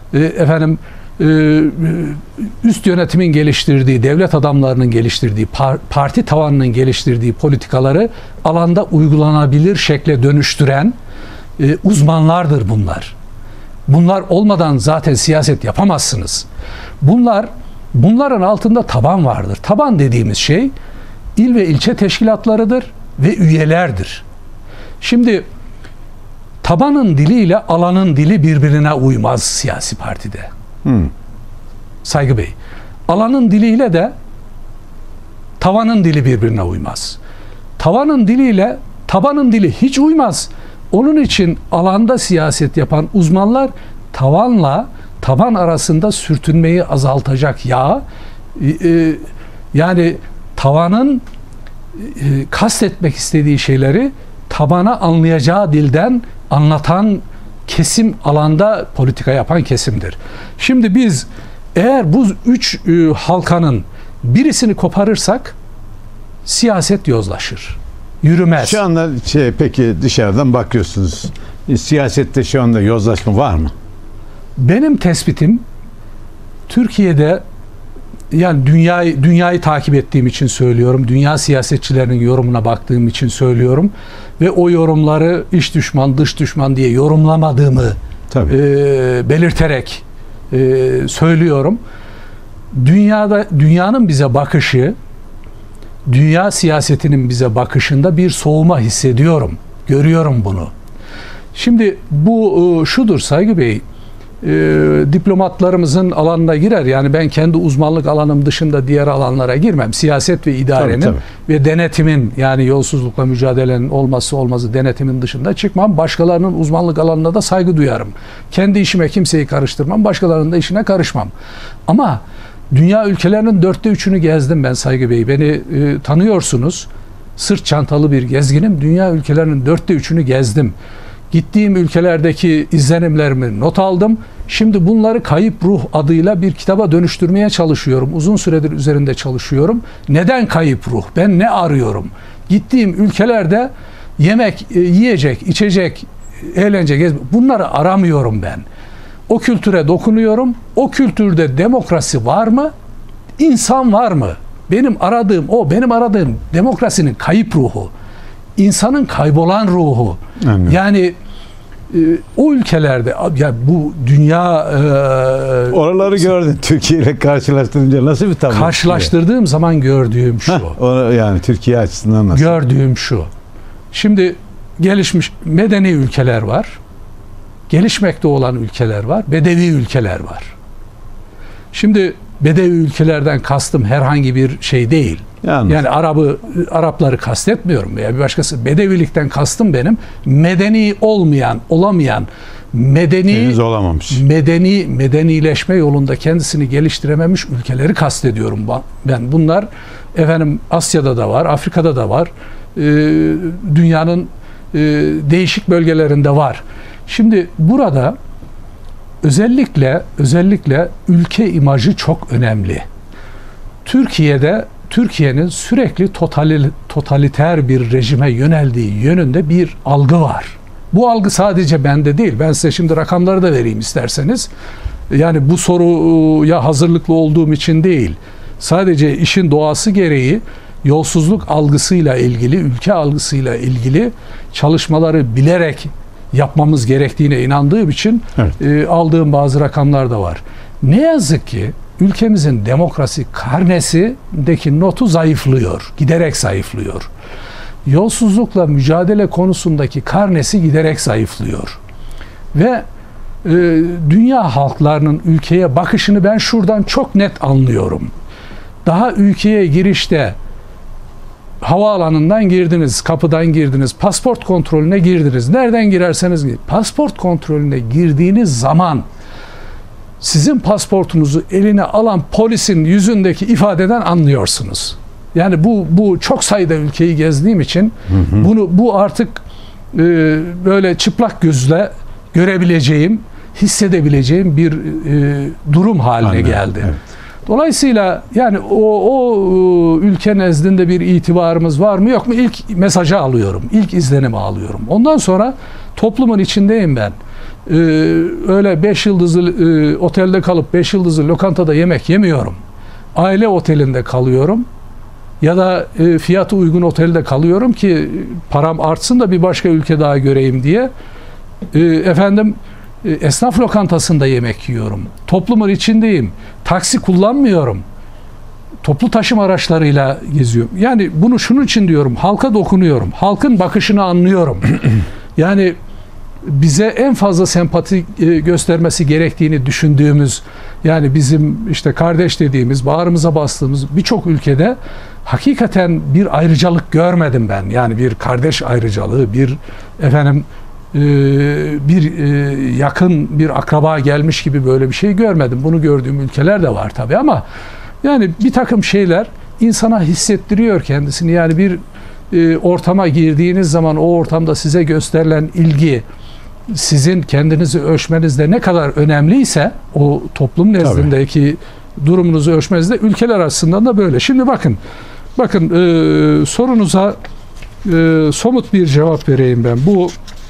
S2: Üst yönetimin geliştirdiği, devlet adamlarının geliştirdiği, parti tavanının geliştirdiği politikaları alanda uygulanabilir şekle dönüştüren uzmanlardır bunlar. Bunlar olmadan zaten siyaset yapamazsınız. Bunların altında taban vardır. Taban dediğimiz şey il ve ilçe teşkilatlarıdır ve üyelerdir. Şimdi tabanın diliyle alanın dili birbirine uymaz siyasi partide. Saygı Bey. Alanın diliyle de tavanın dili birbirine uymaz. Tavanın diliyle tabanın dili hiç uymaz. Onun için alanda siyaset yapan uzmanlar tavanla taban arasında sürtünmeyi azaltacak yağ, yani tavanın kastetmek istediği şeyleri tabana anlayacağı dilden anlatan kesim alanda politika yapan kesimdir. Şimdi biz eğer bu 3 halkanın birisini koparırsak siyaset yozlaşır. Yürümez.
S1: Şu anda peki dışarıdan bakıyorsunuz. Siyasette şu anda yozlaşma var mı?
S2: Benim tespitim Türkiye'de, yani dünyayı takip ettiğim için söylüyorum. Dünya siyasetçilerinin yorumuna baktığım için söylüyorum. Ve o yorumları iç düşman, dış düşman diye yorumlamadığımı belirterek söylüyorum. Dünyanın bize bakışı, dünya siyasetinin bize bakışında bir soğuma hissediyorum. Görüyorum bunu. Şimdi bu şudur Saygı Bey. Diplomatlarımızın alanına girer. Yani ben kendi uzmanlık alanım dışında diğer alanlara girmem. Siyaset ve idarenin ve denetimin, yani yolsuzlukla mücadelenin olmazı denetimin dışında çıkmam. Başkalarının uzmanlık alanına da saygı duyarım. Kendi işime kimseyi karıştırmam. Başkalarının da işine karışmam. Ama dünya ülkelerinin 3'ünü gezdim ben Saygı Bey. Beni tanıyorsunuz. Sırt çantalı bir gezginim. Dünya ülkelerinin 3'ünü gezdim. Gittiğim ülkelerdeki izlenimlerimi not aldım. Şimdi bunları Kayıp Ruh adıyla bir kitaba dönüştürmeye çalışıyorum. Uzun süredir üzerinde çalışıyorum. Neden kayıp ruh? Ben ne arıyorum? Gittiğim ülkelerde yemek, yiyecek, içecek, eğlence, gezmek, bunları aramıyorum ben. O kültüre dokunuyorum. O kültürde demokrasi var mı? İnsan var mı? Benim aradığım demokrasinin kayıp ruhu. İnsanın kaybolan ruhu. Anladım. Yani o ülkelerde, ya bu dünya
S1: oraları gördün, Türkiye ile karşılaştırınca nasıl bir tablo?
S2: Karşılaştırdığım zaman gördüğüm şu.
S1: Yani Türkiye açısından nasıl?
S2: Gördüğüm şu. Şimdi gelişmiş medeni ülkeler var. Gelişmekte olan ülkeler var. Bedevi ülkeler var. Şimdi bedevi ülkelerden kastım herhangi bir şey değil. Yani Arapları kastetmiyorum veya bir başkası. Bedevilikten kastım benim medeni olamayan,
S1: Henüz olamamış.
S2: Medenileşme yolunda kendisini geliştirememiş ülkeleri kastediyorum ben. Bunlar efendim Asya'da da var, Afrika'da da var. Dünyanın değişik bölgelerinde var. Şimdi burada özellikle ülke imajı çok önemli. Türkiye'nin sürekli totaliter bir rejime yöneldiği yönünde bir algı var. Bu algı sadece bende değil. Ben size şimdi rakamları da vereyim isterseniz. Yani bu soruya hazırlıklı olduğum için değil. Sadece işin doğası gereği yolsuzluk algısıyla ilgili, ülke algısıyla ilgili çalışmaları bilerek yapmamız gerektiğine inandığım için aldığım bazı rakamlar da var. Ne yazık ki ülkemizin demokrasi karnesindeki notu zayıflıyor, giderek zayıflıyor. Yolsuzlukla mücadele konusundaki karnesi giderek zayıflıyor. Ve dünya halklarının ülkeye bakışını ben şuradan çok net anlıyorum. Daha ülkeye girişte havaalanından girdiniz, kapıdan girdiniz, pasport kontrolüne girdiniz. Nereden girerseniz girin. Pasport kontrolüne girdiğiniz zaman sizin pasportunuzu eline alan polisin yüzündeki ifadeden anlıyorsunuz. Yani bu çok sayıda ülkeyi gezdiğim için bu artık böyle çıplak gözle görebileceğim, hissedebileceğim bir durum haline geldi. Evet. Dolayısıyla yani o ülke nezdinde bir itibarımız var mı yok mu? İlk mesajı alıyorum, ilk izlenimi alıyorum. Ondan sonra toplumun içindeyim ben. Öyle 5 yıldızlı otelde kalıp 5 yıldızlı lokantada yemek yemiyorum. Aile otelinde kalıyorum. Ya da fiyatı uygun otelde kalıyorum ki param artsın da bir başka ülke daha göreyim diye. Esnaf lokantasında yemek yiyorum. Toplumun içindeyim. Taksi kullanmıyorum. Toplu taşıma araçlarıyla geziyorum. Yani bunu şunun için diyorum. Halka dokunuyorum. Halkın bakışını anlıyorum. Yani bize en fazla sempati göstermesi gerektiğini düşündüğümüz, yani bizim işte kardeş dediğimiz, bağrımıza bastığımız birçok ülkede hakikaten bir ayrıcalık görmedim ben. Yani bir kardeş ayrıcalığı, bir yakın bir akraba gelmiş gibi böyle bir şey görmedim. Bunu gördüğüm ülkeler de var tabii ama yani bir takım şeyler insana hissettiriyor kendisini. Yani bir ortama girdiğiniz zaman o ortamda size gösterilen ilgi sizin kendinizi ölçmenizde ne kadar önemliyse o toplum nezdindeki durumunuzu ölçmenizde ülkeler açısından da böyle. Şimdi bakın sorunuza somut bir cevap vereyim ben. Bu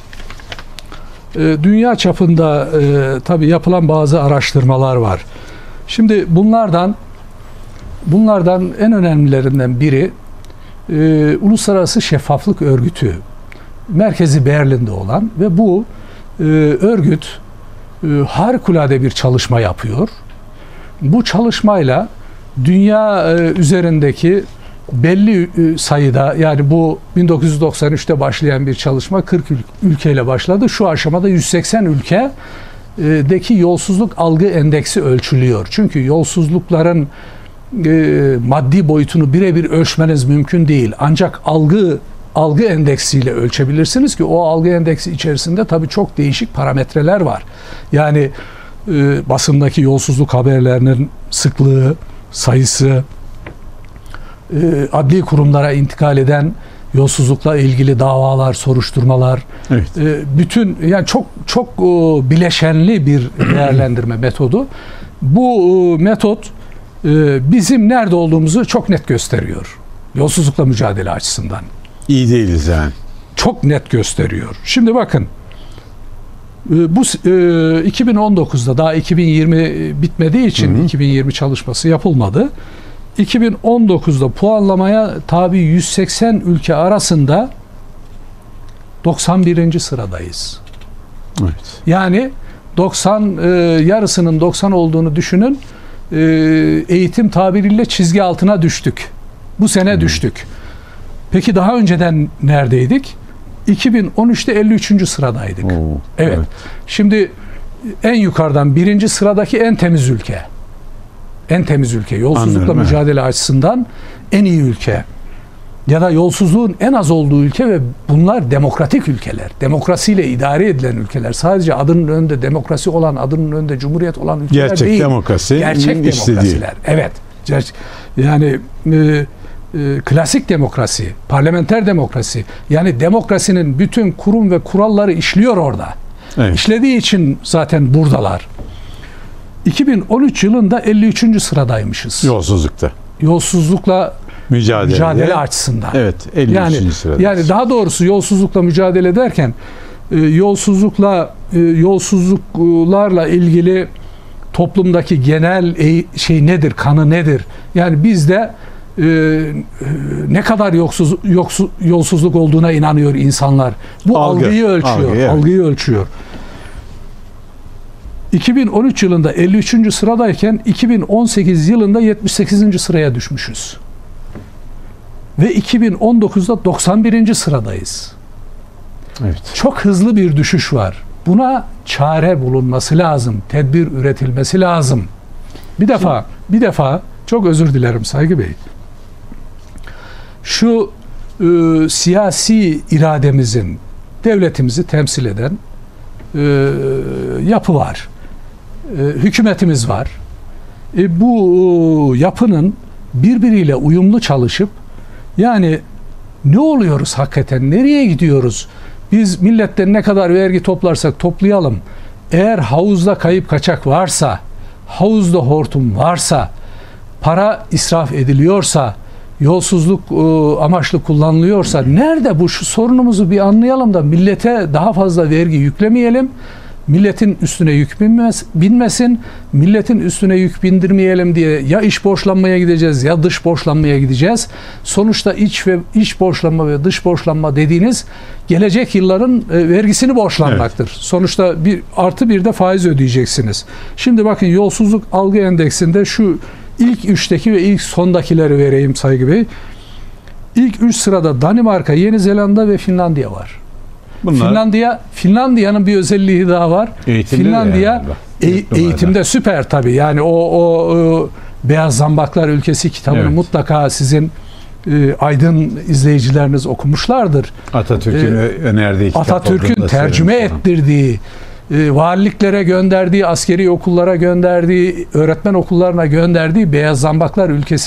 S2: dünya çapında tabii yapılan bazı araştırmalar var. Şimdi bunlardan en önemlilerinden biri Uluslararası Şeffaflık Örgütü. Merkezi Berlin'de olan ve bu örgüt harikulade bir çalışma yapıyor. Bu çalışmayla dünya üzerindeki belli sayıda, yani bu 1993'te başlayan bir çalışma 40 ülkeyle başladı. Şu aşamada 180 ülkedeki yolsuzluk algı endeksi ölçülüyor. Çünkü yolsuzlukların maddi boyutunu birebir ölçmeniz mümkün değil. Ancak algı endeksiyle ölçebilirsiniz ki o algı endeksi içerisinde tabii çok değişik parametreler var. Yani basındaki yolsuzluk haberlerinin sıklığı, sayısı, adli kurumlara intikal eden yolsuzlukla ilgili davalar, soruşturmalar, bütün yani çok bileşenli bir değerlendirme metodu. Bu metot bizim nerede olduğumuzu çok net gösteriyor. Yolsuzlukla mücadele açısından.
S1: İyi değiliz yani.
S2: Çok net gösteriyor. Şimdi bakın, bu 2019'da daha 2020 bitmediği için 2020 çalışması yapılmadı. 2019'da puanlamaya tabi 180 ülke arasında 91. sıradayız.
S1: Evet.
S2: Yani 90 yarısının 90 olduğunu düşünün. Eğitim tabiriyle çizgi altına düştük. Bu sene düştük. Peki daha önceden neredeydik? 2013'te 53. sıradaydık. Evet. Şimdi en yukarıdan 1. sıradaki en temiz ülke. En temiz ülke. Yolsuzlukla mücadele açısından en iyi ülke. ya da yolsuzluğun en az olduğu ülke ve bunlar demokratik ülkeler. Demokrasiyle idare edilen ülkeler. Sadece adının önünde demokrasi olan, adının önünde cumhuriyet olan ülkeler
S1: gerçek
S2: değil.
S1: Demokrasi,
S2: gerçek demokrasiler. Evet. Yani klasik demokrasi, parlamenter demokrasi. Yani demokrasinin bütün kurum ve kuralları işliyor orada.
S1: Evet.
S2: İşlediği için zaten buradalar. 2013 yılında 53. sıradaymışız.
S1: Yolsuzlukta.
S2: Yolsuzlukla mücadele açısından.
S1: Evet, 53. sırada.
S2: Yani daha doğrusu yolsuzlukla mücadele ederken yolsuzluklarla ilgili toplumdaki genel nedir, kanı nedir? Yani bizde ne kadar yolsuzluk olduğuna inanıyor insanlar. Bu algıyı ölçüyor. Algıyı ölçüyor. 2013 yılında 53. sıradayken 2018 yılında 78. sıraya düşmüşüz. Ve 2019'da 91. sıradayız.
S1: Evet.
S2: Çok hızlı bir düşüş var. Buna çare bulunması lazım. Tedbir üretilmesi lazım. Bir defa çok özür dilerim Saygı Bey. Şu siyasi irademizin, devletimizi temsil eden yapı var. Hükümetimiz var. Bu yapının birbiriyle uyumlu çalışıp yani ne oluyoruz hakikaten? Nereye gidiyoruz? Biz milletten ne kadar vergi toplarsak toplayalım. Eğer havuzda kayıp kaçak varsa, havuzda hortum varsa, para israf ediliyorsa, yolsuzluk amaçlı kullanılıyorsa nerede bu? Şu sorunumuzu bir anlayalım da millete daha fazla vergi yüklemeyelim. Milletin üstüne yük binmesin. Milletin üstüne yük bindirmeyelim diye ya iç borçlanmaya gideceğiz ya dış borçlanmaya gideceğiz. Sonuçta iç borçlanma ve dış borçlanma dediğiniz gelecek yılların vergisini borçlanmaktır. Evet. Sonuçta bir de faiz ödeyeceksiniz. Şimdi bakın yolsuzluk algı endeksinde şu ilk 3'teki ve ilk sondakileri vereyim Saygı Bey. İlk 3 sırada Danimarka, Yeni Zelanda ve Finlandiya var. Finlandiya'nın bir özelliği daha var. Finlandiya eğitimde süper tabii. Yani o Beyaz Zambaklar Ülkesi kitabını mutlaka sizin aydın izleyicileriniz okumuşlardır.
S1: Atatürk'ün önerdiği kitap.
S2: Atatürk'ün tercüme ettirdiği, valiliklere gönderdiği, askeri okullara gönderdiği, öğretmen okullarına gönderdiği Beyaz Zambaklar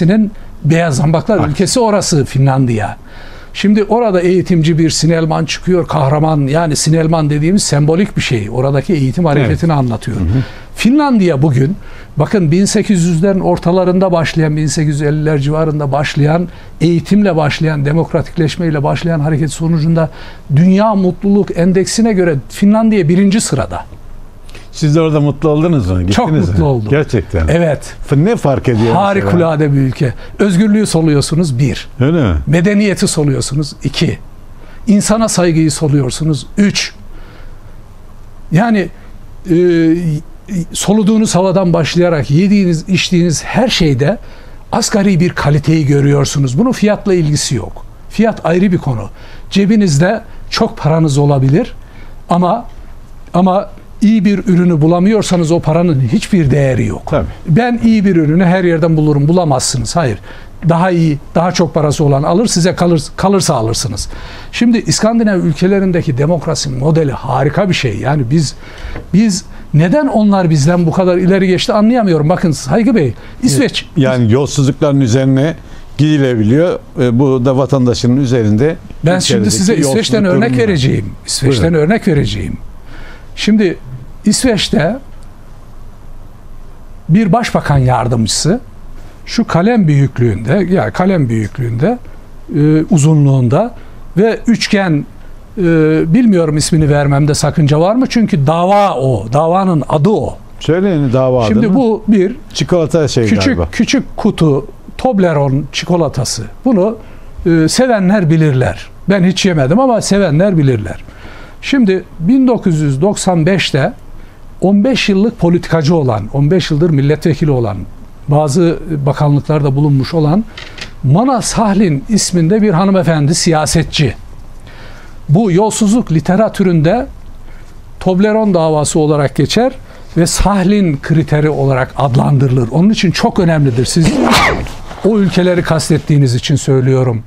S2: Ülkesi orası Finlandiya. Şimdi orada eğitimci bir Sinelman çıkıyor, kahraman, yani Sinelman dediğimiz sembolik bir şey. Oradaki eğitim hareketini anlatıyor. Hı hı. Finlandiya bugün, bakın 1800'lerin ortalarında başlayan, 1850'ler civarında başlayan, eğitimle başlayan, demokratikleşmeyle başlayan hareket sonucunda Dünya Mutluluk Endeksine göre Finlandiya 1. sırada.
S1: Siz de orada mutlu oldunuz mu? Gittiniz
S2: çok mutlu
S1: mi?
S2: oldum.
S1: Gerçekten.
S2: Evet.
S1: Ne fark ediyor?
S2: Harikulade bir ülke. Özgürlüğü soluyorsunuz 1.
S1: Öyle mi?
S2: Medeniyeti soluyorsunuz 2. İnsana saygıyı soluyorsunuz 3. Yani soluduğunuz havadan başlayarak yediğiniz, içtiğiniz her şeyde asgari bir kaliteyi görüyorsunuz. Bunun fiyatla ilgisi yok. Fiyat ayrı bir konu. Cebinizde çok paranız olabilir ama iyi bir ürünü bulamıyorsanız o paranın hiçbir değeri yok.
S1: Tabii.
S2: Ben iyi bir ürünü her yerden bulurum, bulamazsınız. Hayır. Daha iyi, daha çok parası olan alır, size kalırsa alırsınız. Şimdi İskandinav ülkelerindeki demokrasi modeli harika bir şey. Yani biz neden onlar bizden bu kadar ileri geçti anlayamıyorum. Bakın Saygı Bey, İsveç.
S1: Yani yolsuzlukların üzerine gidilebiliyor. Bu da vatandaşının üzerinde.
S2: Ben şimdi size İsveç'ten örnek vereceğim. İsveç'ten örnek vereceğim. Şimdi İsveç'te bir başbakan yardımcısı şu kalem büyüklüğünde uzunluğunda ve üçgen, bilmiyorum ismini vermemde sakınca var mı? Çünkü davanın adı o.
S1: Söyleyin dava adını.
S2: Şimdi bu bir
S1: çikolata galiba.
S2: Küçük kutu Toblerone çikolatası. Bunu sevenler bilirler. Ben hiç yemedim ama sevenler bilirler. Şimdi 1995'te 15 yıllık politikacı olan, 15 yıldır milletvekili olan, bazı bakanlıklarda bulunmuş olan Mona Sahlin isminde bir hanımefendi, siyasetçi. Bu yolsuzluk literatüründe Toblerone davası olarak geçer ve Sahlin kriteri olarak adlandırılır. Onun için çok önemlidir. Siz o ülkeleri kastettiğiniz için söylüyorum.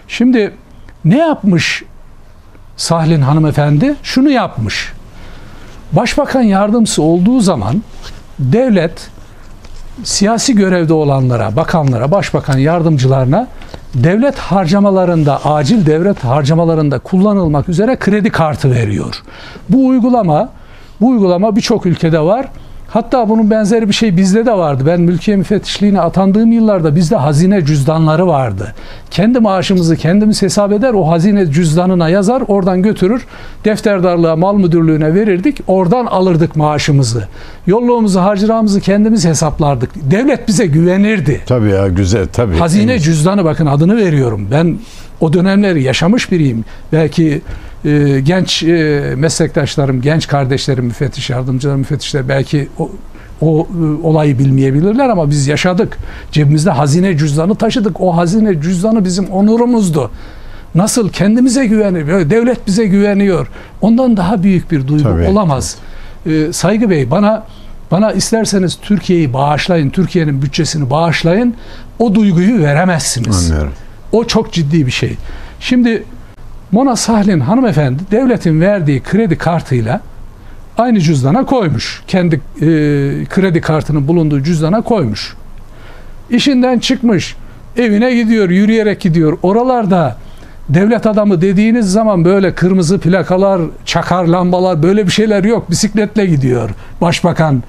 S2: Şimdi ne yapmış Sahlin hanımefendi? Şunu yapmış. Başbakan yardımcısı olduğu zaman devlet siyasi görevde olanlara, bakanlara, başbakan yardımcılarına devlet harcamalarında, acil devlet harcamalarında kullanılmak üzere kredi kartı veriyor. Bu uygulama birçok ülkede var. Hatta bunun benzeri bir şey bizde de vardı. Ben mülkiye müfettişliğine atandığım yıllarda bizde hazine cüzdanları vardı. Kendi maaşımızı kendimiz hesap eder, o hazine cüzdanına yazar, oradan götürür, defterdarlığa, mal müdürlüğüne verirdik, oradan alırdık maaşımızı. Yolluğumuzu, harcırağımızı kendimiz hesaplardık. Devlet bize güvenirdi.
S1: Tabii ya, güzel tabii.
S2: Hazine cüzdanı, bakın adını veriyorum. Ben o dönemleri yaşamış biriyim. Belki genç meslektaşlarım, genç kardeşlerim, müfettiş yardımcılar, müfettişler belki o olayı bilmeyebilirler ama biz yaşadık. Cebimizde hazine cüzdanı taşıdık. O hazine cüzdanı bizim onurumuzdu. Nasıl kendimize güveniyor, devlet bize güveniyor. Ondan daha büyük bir duygu olamaz. Saygı Bey, bana isterseniz Türkiye'yi bağışlayın, Türkiye'nin bütçesini bağışlayın. O duyguyu veremezsiniz.
S1: Anlıyorum.
S2: O çok ciddi bir şey. Şimdi Mona Sahlin hanımefendi devletin verdiği kredi kartıyla aynı cüzdana koymuş. Kendi kredi kartının bulunduğu cüzdana koymuş. İşinden çıkmış. Evine gidiyor, yürüyerek gidiyor. Oralarda devlet adamı dediğiniz zaman böyle kırmızı plakalar, çakar lambalar, böyle bir şeyler yok. Bisikletle gidiyor. Başbakan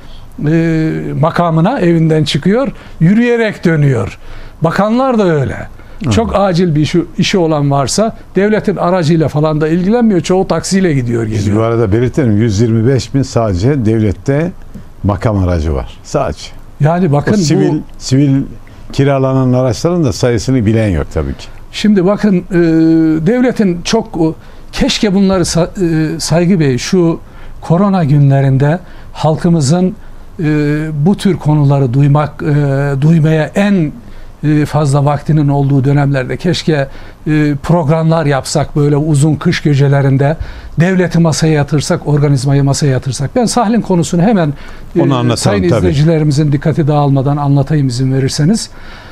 S2: makamına evinden çıkıyor, yürüyerek dönüyor. Bakanlar da öyle. Çok acil bir işi olan varsa devletin aracıyla falan da ilgilenmiyor. Çoğu taksiyle gidiyor, geliyor.
S1: Biz bu arada belirtelim, 125 bin sadece devlette makam aracı var. Sadece.
S2: Yani bakın,
S1: sivil kiralanan araçların da sayısını bilen yok tabii ki.
S2: Şimdi bakın, devletin çok, keşke bunları Saygı Bey şu korona günlerinde halkımızın bu tür konuları duymaya en fazla vaktinin olduğu dönemlerde keşke programlar yapsak, böyle uzun kış gecelerinde devleti masaya yatırsak, organizmayı masaya yatırsak. Ben Sahlin konusunu hemen sayın izleyicilerimizin dikkati dağılmadan anlatayım, izin verirseniz.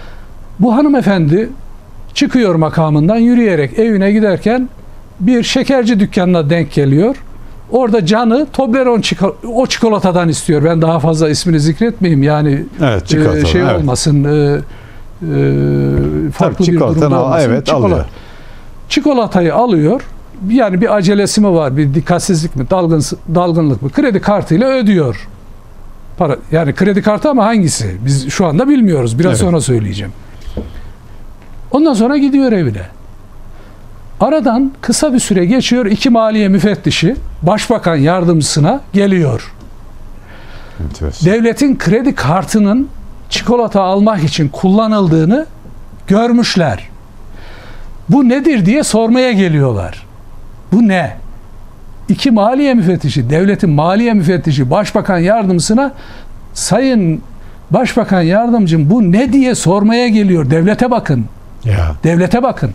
S2: Bu hanımefendi çıkıyor makamından, yürüyerek evine giderken bir şekerci dükkanına denk geliyor. Orada canı Toblerone o çikolatadan istiyor. Ben daha fazla ismini zikretmeyeyim, yani olmasın. Farklı bir durumda olmasın.
S1: Evet, alıyor.
S2: Çikolatayı alıyor. Yani bir acelesi mi var, bir dikkatsizlik mi, dalgınlık mı? Kredi kartıyla ödüyor. Yani kredi kartı ama hangisi? Biz şu anda bilmiyoruz. Biraz sonra söyleyeceğim. Ondan sonra gidiyor evine. Aradan kısa bir süre geçiyor. 2 maliye müfettişi başbakan yardımcısına geliyor. Devletin kredi kartının çikolata almak için kullanıldığını görmüşler. Bu nedir diye sormaya geliyorlar. Bu ne? 2 maliye müfettişi, devletin maliye müfettişi başbakan yardımcısına, sayın başbakan yardımcım bu ne diye sormaya geliyor. Devlete bakın.
S1: Ya.
S2: Devlete bakın.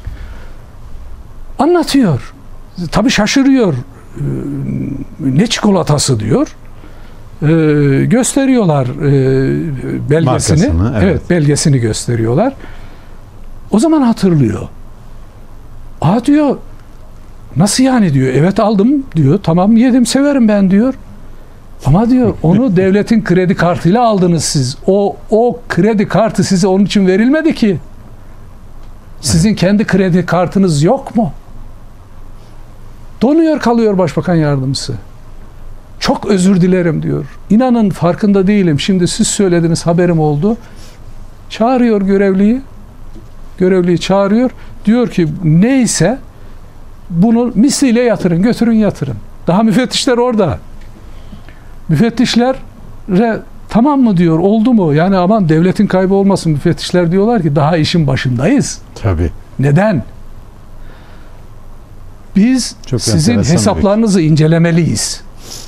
S2: Anlatıyor. Tabii şaşırıyor. Ne çikolatası diyor. Gösteriyorlar belgesini. Evet, belgesini gösteriyorlar. O zaman hatırlıyor. Diyor, nasıl yani diyor. Evet aldım diyor. Tamam, yedim, severim ben diyor. Ama diyor onu devletin kredi kartıyla aldınız siz. O kredi kartı size onun için verilmedi ki. Sizin kendi kredi kartınız yok mu? Donuyor kalıyor başbakan yardımcısı. Çok özür dilerim diyor. İnanın farkında değilim. Şimdi siz söylediniz, haberim oldu. Çağırıyor görevliyi. Görevliyi çağırıyor. Diyor ki neyse bunu misliyle yatırın. Götürün yatırın. Daha müfettişler orada. Müfettişlere tamam mı diyor, oldu mu? Yani aman devletin kaybı olmasın. Müfettişler diyorlar ki daha işin başındayız.
S1: Tabii.
S2: Neden? Biz sizin hesaplarınızı incelemeliyiz.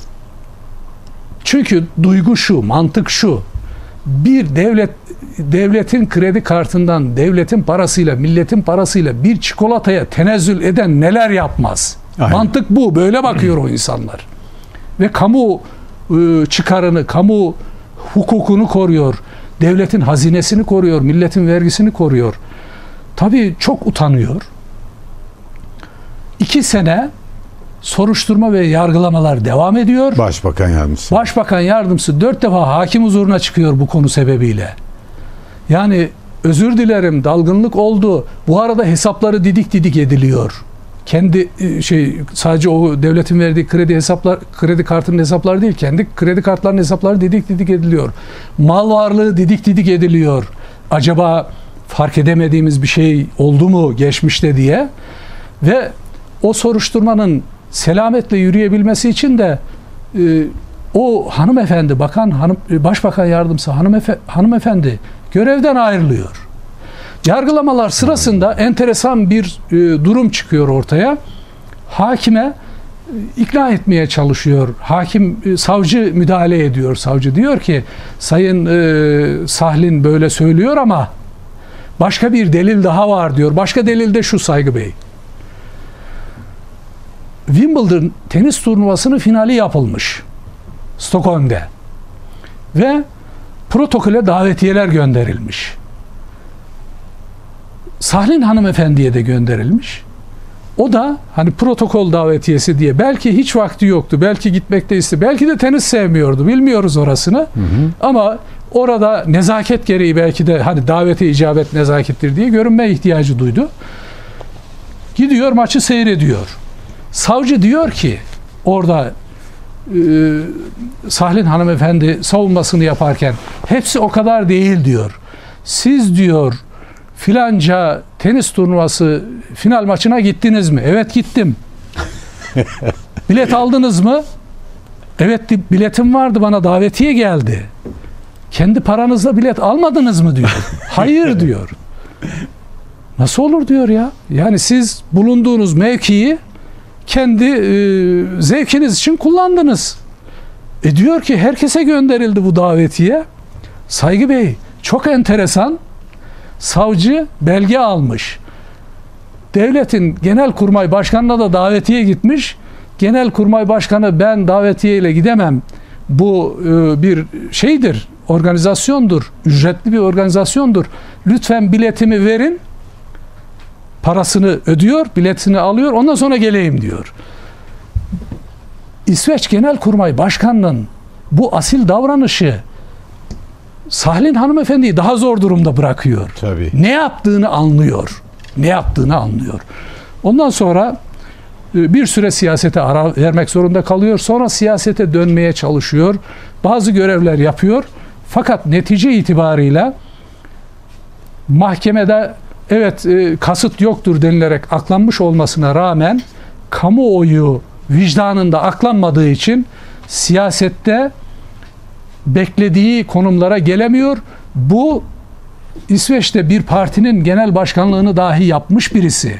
S2: Çünkü duygu şu, mantık şu. Bir devletin kredi kartından, devletin parasıyla, milletin parasıyla bir çikolataya tenezzül eden neler yapmaz? Aynen. Mantık bu. Böyle bakıyor o insanlar. Ve kamu çıkarını, kamu hukukunu koruyor. Devletin hazinesini koruyor, milletin vergisini koruyor. tabii çok utanıyor. 2 sene soruşturma ve yargılamalar devam ediyor.
S1: Başbakan yardımcısı.
S2: Başbakan yardımcısı 4 defa hakim huzuruna çıkıyor bu konu sebebiyle. Yani özür dilerim, dalgınlık oldu. Bu arada hesapları didik didik ediliyor. Kendi sadece o devletin verdiği kredi kartının hesapları değil, kendi kredi kartlarının hesapları didik didik ediliyor. Mal varlığı didik didik ediliyor. Acaba fark edemediğimiz bir şey oldu mu geçmişte diye. Ve o soruşturmanın selametle yürüyebilmesi için de o hanımefendi, başbakan yardımcısı hanımefendi görevden ayrılıyor. Yargılamalar sırasında enteresan bir durum çıkıyor ortaya. Hakime ikna etmeye çalışıyor. Savcı müdahale ediyor. Savcı diyor ki, Sayın Sahlin böyle söylüyor ama başka bir delil daha var diyor. Başka delil de şu Saygı Bey. Wimbledon tenis turnuvasının finali yapılmış Stockholm'de ve protokole davetiyeler gönderilmiş. Sahlin hanımefendiye de gönderilmiş. O da hani protokol davetiyesi diye, belki hiç vakti yoktu, belki gitmekte istedi, belki de tenis sevmiyordu, bilmiyoruz orasını. Hı hı. Ama orada nezaket gereği belki de hani davete icabet nezakettir diye görünme ihtiyacı duydu. Gidiyor, maçı seyrediyor. Savcı diyor ki orada Sahlin hanımefendi savunmasını yaparken, hepsi o kadar değil diyor. Siz diyor filanca tenis turnuvası final maçına gittiniz mi? Evet, gittim. Bilet aldınız mı? Evet, biletim vardı, bana davetiye geldi. Kendi paranızla bilet almadınız mı diyor. Hayır diyor. Nasıl olur diyor ya. Yani siz bulunduğunuz mevkiyi kendi zevkiniz için kullandınız. Diyor ki herkese gönderildi bu davetiye. Saygı Bey, çok enteresan. Savcı belge almış. Devletin Genelkurmay Başkanı'na da davetiye gitmiş. Genelkurmay Başkanı, ben davetiye ile gidemem. Bu bir şeydir, organizasyondur. Ücretli bir organizasyondur. Lütfen biletimi verin. Parasını ödüyor, biletini alıyor. Ondan sonra geleyim diyor. İsveç Genelkurmay Başkanı'nın bu asil davranışı Sahlin hanımefendiyi daha zor durumda bırakıyor.
S1: Tabii.
S2: Ne yaptığını anlıyor. Ne yaptığını anlıyor. Ondan sonra bir süre siyasete ara vermek zorunda kalıyor. Sonra siyasete dönmeye çalışıyor. Bazı görevler yapıyor. Fakat netice itibarıyla mahkemede evet kasıt yoktur denilerek aklanmış olmasına rağmen kamuoyu vicdanında aklanmadığı için siyasette beklediği konumlara gelemiyor. Bu İsveç'te bir partinin genel başkanlığını dahi yapmış birisi.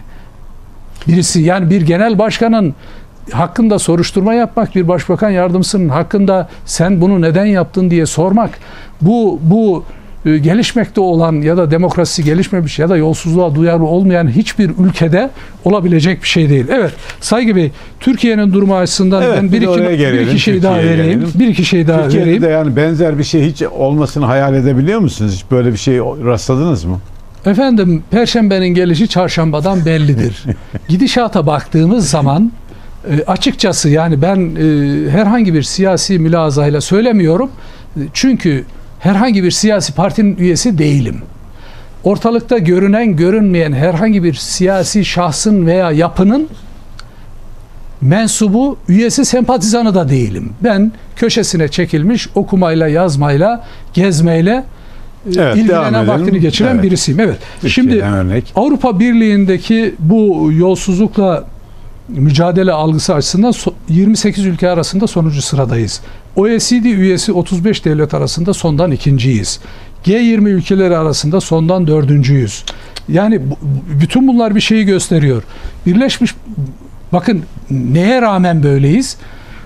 S2: Yani bir genel başkanın hakkında soruşturma yapmak, bir başbakan yardımcısının hakkında sen bunu neden yaptın diye sormak, bu gelişmekte olan ya da demokrasisi gelişmemiş ya da yolsuzluğa duyarlı olmayan hiçbir ülkede olabilecek bir şey değil. Evet, Saygı Bey, Türkiye'nin durumu açısından
S1: evet,
S2: ben bir iki şey daha vereyim. Bir iki şey daha
S1: Türkiye'de
S2: vereyim.
S1: de yani benzer bir şey hiç olmasını hayal edebiliyor musunuz? Hiç böyle bir şey rastladınız mı?
S2: Efendim, Perşembenin gelişi çarşambadan bellidir. Gidişata baktığımız zaman açıkçası yani ben herhangi bir siyasi mülazayla söylemiyorum. Çünkü herhangi bir siyasi partinin üyesi değilim. Ortalıkta görünen görünmeyen herhangi bir siyasi şahsın veya yapının mensubu, üyesi, sempatizanı da değilim. Ben köşesine çekilmiş, okumayla, yazmayla, gezmeyle ilgilenen vaktini geçiren birisiyim. Evet. Şimdi Avrupa Birliği'ndeki bu yolsuzlukla mücadele algısı açısından 28 ülke arasında sonuncu sıradayız. OECD üyesi 35 devlet arasında sondan ikinciyiz. G20 ülkeleri arasında sondan dördüncüyüz. Yani bütün bunlar bir şeyi gösteriyor. Bakın neye rağmen böyleyiz?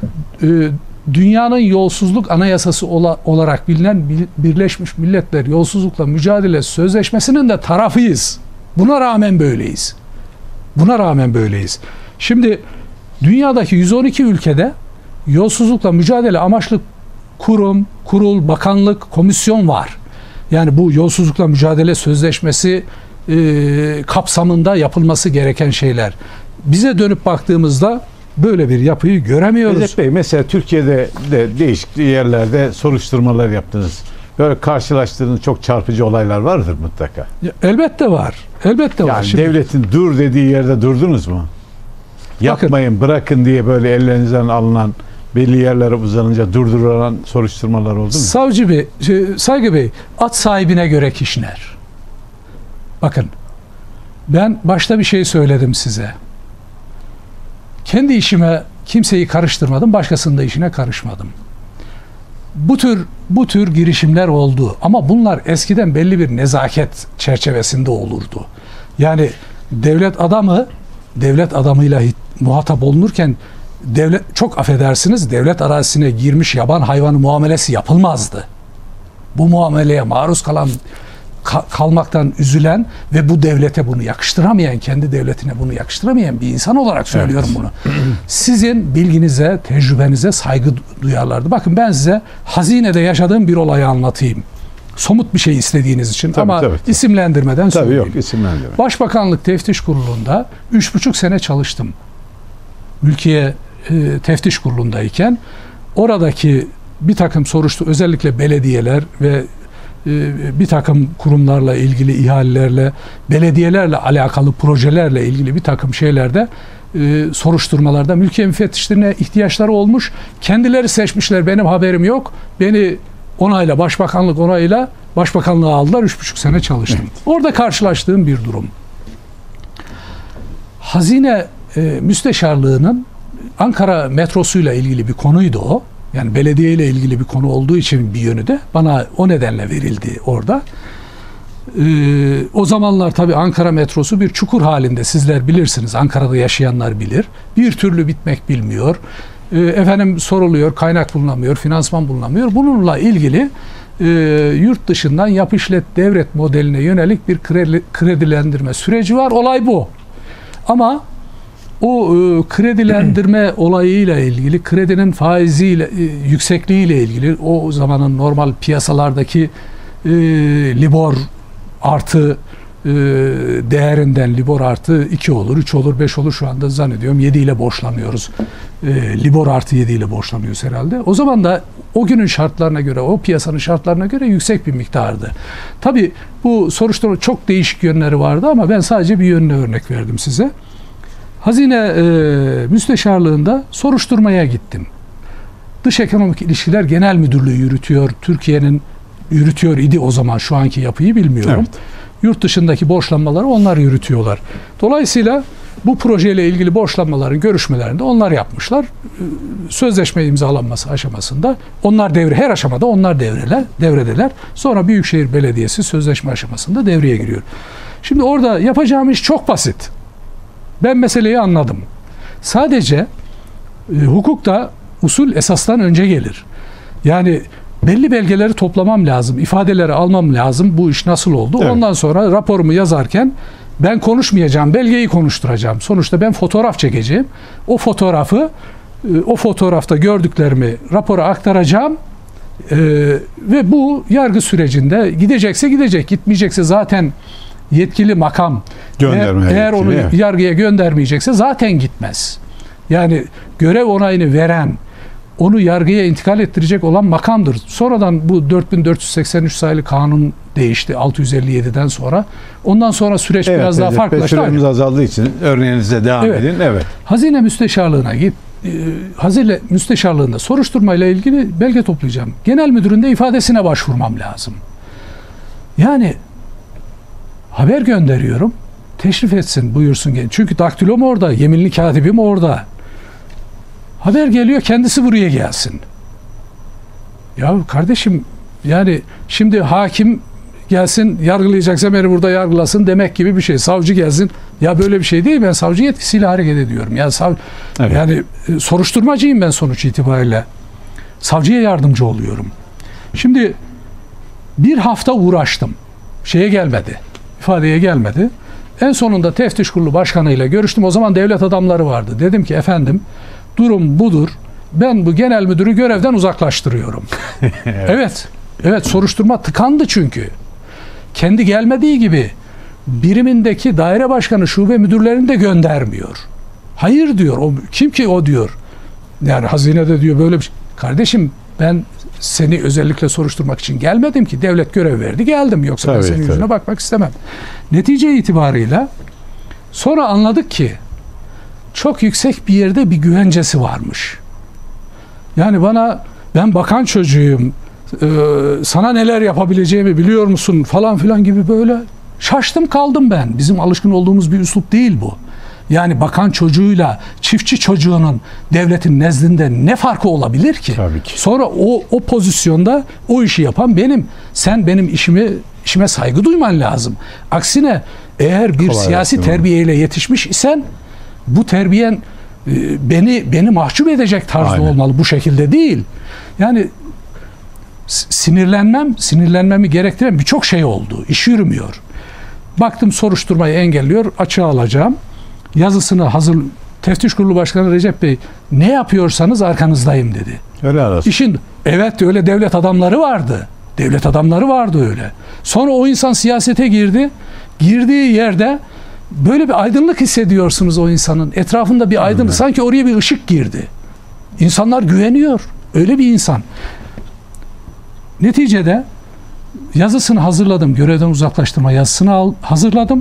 S2: Dünyanın yolsuzluk anayasası olarak bilinen Birleşmiş Milletler Yolsuzlukla Mücadele Sözleşmesi'nin de tarafıyız. Buna rağmen böyleyiz. Buna rağmen böyleyiz. Şimdi dünyadaki 112 ülkede yolsuzlukla mücadele amaçlı kurum, kurul, bakanlık, komisyon var. Yani bu yolsuzlukla mücadele sözleşmesi kapsamında yapılması gereken şeyler. Bize dönüp baktığımızda böyle bir yapıyı göremiyoruz.
S1: Recep Bey, mesela Türkiye'de de değişik yerlerde soruşturmalar yaptınız. Böyle karşılaştığınız çok çarpıcı olaylar vardır mutlaka.
S2: Ya, elbette var. Elbette var.
S1: Yani
S2: Şimdi,
S1: devletin dur dediği yerde durdunuz mu? Yapmayın, bırakın diye böyle ellerinizden alınan, belli yerlere uzanınca durdurulan soruşturmalar oldu mu?
S2: Savcı Bey, Saygı Bey, at sahibine göre kişner. Bakın, ben başta bir şey söyledim size. Kendi işime kimseyi karıştırmadım, başkasının da işine karışmadım. Bu tür girişimler oldu ama bunlar eskiden belli bir nezaket çerçevesinde olurdu. Yani devlet adamıyla muhatap olunurken çok affedersiniz, devlet arazisine girmiş yaban hayvanı muamelesi yapılmazdı. Bu muameleye maruz kalmaktan üzülen ve bu devlete bunu yakıştıramayan, kendi devletine bunu yakıştıramayan bir insan olarak söylüyorum bunu. Sizin bilginize, tecrübenize saygı duyarlardı. Bakın, ben size Hazine'de yaşadığım bir olayı anlatayım. Somut bir şey istediğiniz için, ama isimlendirmeden söyleyeyim.
S1: Tabii, yok, isimlendirme.
S2: Başbakanlık Teftiş Kurulu'nda 3,5 sene çalıştım. Mülkiye Teftiş Kurulu'ndayken oradaki bir takım özellikle belediyeler ve bir takım kurumlarla ilgili ihalelerle, belediyelerle alakalı projelerle ilgili bir takım şeylerde soruşturmalarda mülkiye müfettişlerine ihtiyaçları olmuş. Kendileri seçmişler, benim haberim yok. Beni başbakanlık onayıyla başbakanlığa aldılar. 3,5 sene çalıştım. Evet. Orada karşılaştığım bir durum. Hazine Müsteşarlığı'nın Ankara metrosuyla ilgili bir konuydu o. Yani belediye ile ilgili bir konu olduğu için bir yönü de bana o nedenle verildi orada. O zamanlar tabii Ankara metrosu bir çukur halinde, sizler bilirsiniz, Ankara'da yaşayanlar bilir. Bir türlü bitmek bilmiyor. Soruluyor, kaynak bulunamıyor, finansman bulunamıyor. Bununla ilgili yurt dışından yap işlet devret modeline yönelik bir kredilendirme süreci var. Olay bu. Ama o kredilendirme olayıyla ilgili, kredinin faiziyle, yüksekliğiyle ilgili, o zamanın normal piyasalardaki Libor artı değerinden Libor artı 2 olur, 3 olur, 5 olur, şu anda zannediyorum 7 ile borçlanıyoruz. Libor artı 7 ile borçlanıyoruz herhalde. O zaman da o günün şartlarına göre, o piyasanın şartlarına göre yüksek bir miktardı. Tabii bu soruşturma çok değişik yönleri vardı ama ben sadece bir yönüne örnek verdim size. Hazine Müsteşarlığı'nda soruşturmaya gittim. Dış Ekonomik İlişkiler Genel Müdürlüğü yürütüyor idi o zaman, şu anki yapıyı bilmiyorum. Evet. Yurt dışındaki borçlanmaları onlar yürütüyorlar. Dolayısıyla bu projeyle ilgili borçlanmaların görüşmelerinde onlar yapmışlar. Sözleşme imzalanması aşamasında her aşamada onlar devredeler. Sonra Büyükşehir Belediyesi sözleşme aşamasında devreye giriyor. Şimdi orada yapacağım iş çok basit. Ben meseleyi anladım. Sadece hukukta usul esastan önce gelir. Yani belli belgeleri toplamam lazım, ifadeleri almam lazım. Bu iş nasıl oldu? Evet. Ondan sonra raporumu yazarken ben konuşmayacağım, belgeyi konuşturacağım. Sonuçta ben fotoğraf çekeceğim. O fotoğrafta gördüklerimi rapora aktaracağım. Ve bu yargı sürecinde gidecekse gidecek, gitmeyecekse zaten yetkili makam eğer onu yargıya göndermeyecekse zaten gitmez. Yani görev onayını veren, onu yargıya intikal ettirecek olan makamdır. Sonradan bu 4483 sayılı kanun değişti 657'den sonra. Ondan sonra süreç biraz daha farklılaştı.
S1: Süremiz azaldığı için örneğinize devam edin. Evet.
S2: Hazine Müsteşarlığı'na git. Hazine Müsteşarlığı'nda soruşturmayla ilgili belge toplayacağım. Genel müdürün de ifadesine başvurmam lazım. Yani haber gönderiyorum. Teşrif etsin, buyursun. Çünkü daktilom orada, yeminli katibim orada. Haber geliyor, kendisi buraya gelsin. Ya kardeşim, yani şimdi hakim gelsin, yargılayacaksa beni burada yargılasın demek gibi bir şey. Savcı gelsin. Ya böyle bir şey değil. Ben savcı yetkisiyle hareket ediyorum. Yani soruşturmacıyım ben sonuç itibariyle. Savcıya yardımcı oluyorum. Şimdi bir hafta uğraştım. İfadeye gelmedi. En sonunda Teftiş Kurulu Başkanı'yla görüştüm. O zaman devlet adamları vardı. Dedim ki efendim, durum budur. Ben bu genel müdürü görevden uzaklaştırıyorum. Evet, soruşturma tıkandı çünkü. Kendi gelmediği gibi birimindeki daire başkanı, şube müdürlerini de göndermiyor. Hayır diyor. O kim ki o diyor. Yani hazinede diyor böyle bir şey. Kardeşim ben seni özellikle soruşturmak için gelmedim ki. Devlet görev verdi, geldim. Yoksa ben senin yüzüne bakmak istemem. Netice itibarıyla sonra anladık ki çok yüksek bir yerde bir güvencesi varmış. Yani ben bakan çocuğuyum, sana neler yapabileceğimi biliyor musun falan filan gibi böyle şaştım kaldım ben. Bizim alışkın olduğumuz bir üslup değil bu. Yani bakan çocuğuyla çiftçi çocuğunun devletin nezdinde ne farkı olabilir ki?
S1: Tabii ki.
S2: Sonra o pozisyonda o işi yapan benim. Sen benim işime saygı duyman lazım. Aksine eğer bir siyasi terbiyeyle yetişmiş isen bu terbiyen beni mahcup edecek tarzda olmalı. Bu şekilde değil. Yani sinirlenmemi gerektiren birçok şey oldu. İş yürümüyor. Baktım soruşturmayı engelliyor. Açığa alacağım. Yazısını hazır. Teftiş Kurulu Başkanı Recep Bey, ne yapıyorsanız arkanızdayım dedi.
S1: Helal olsun.
S2: Evet öyle devlet adamları vardı. Devlet adamları vardı öyle. Sonra o insan siyasete girdi. Girdiği yerde böyle bir aydınlık hissediyorsunuz o insanın. Etrafında bir aydınlık. Sanki oraya bir ışık girdi. İnsanlar güveniyor. Öyle bir insan. Neticede yazısını hazırladım. Görevden uzaklaştırma yazısını hazırladım.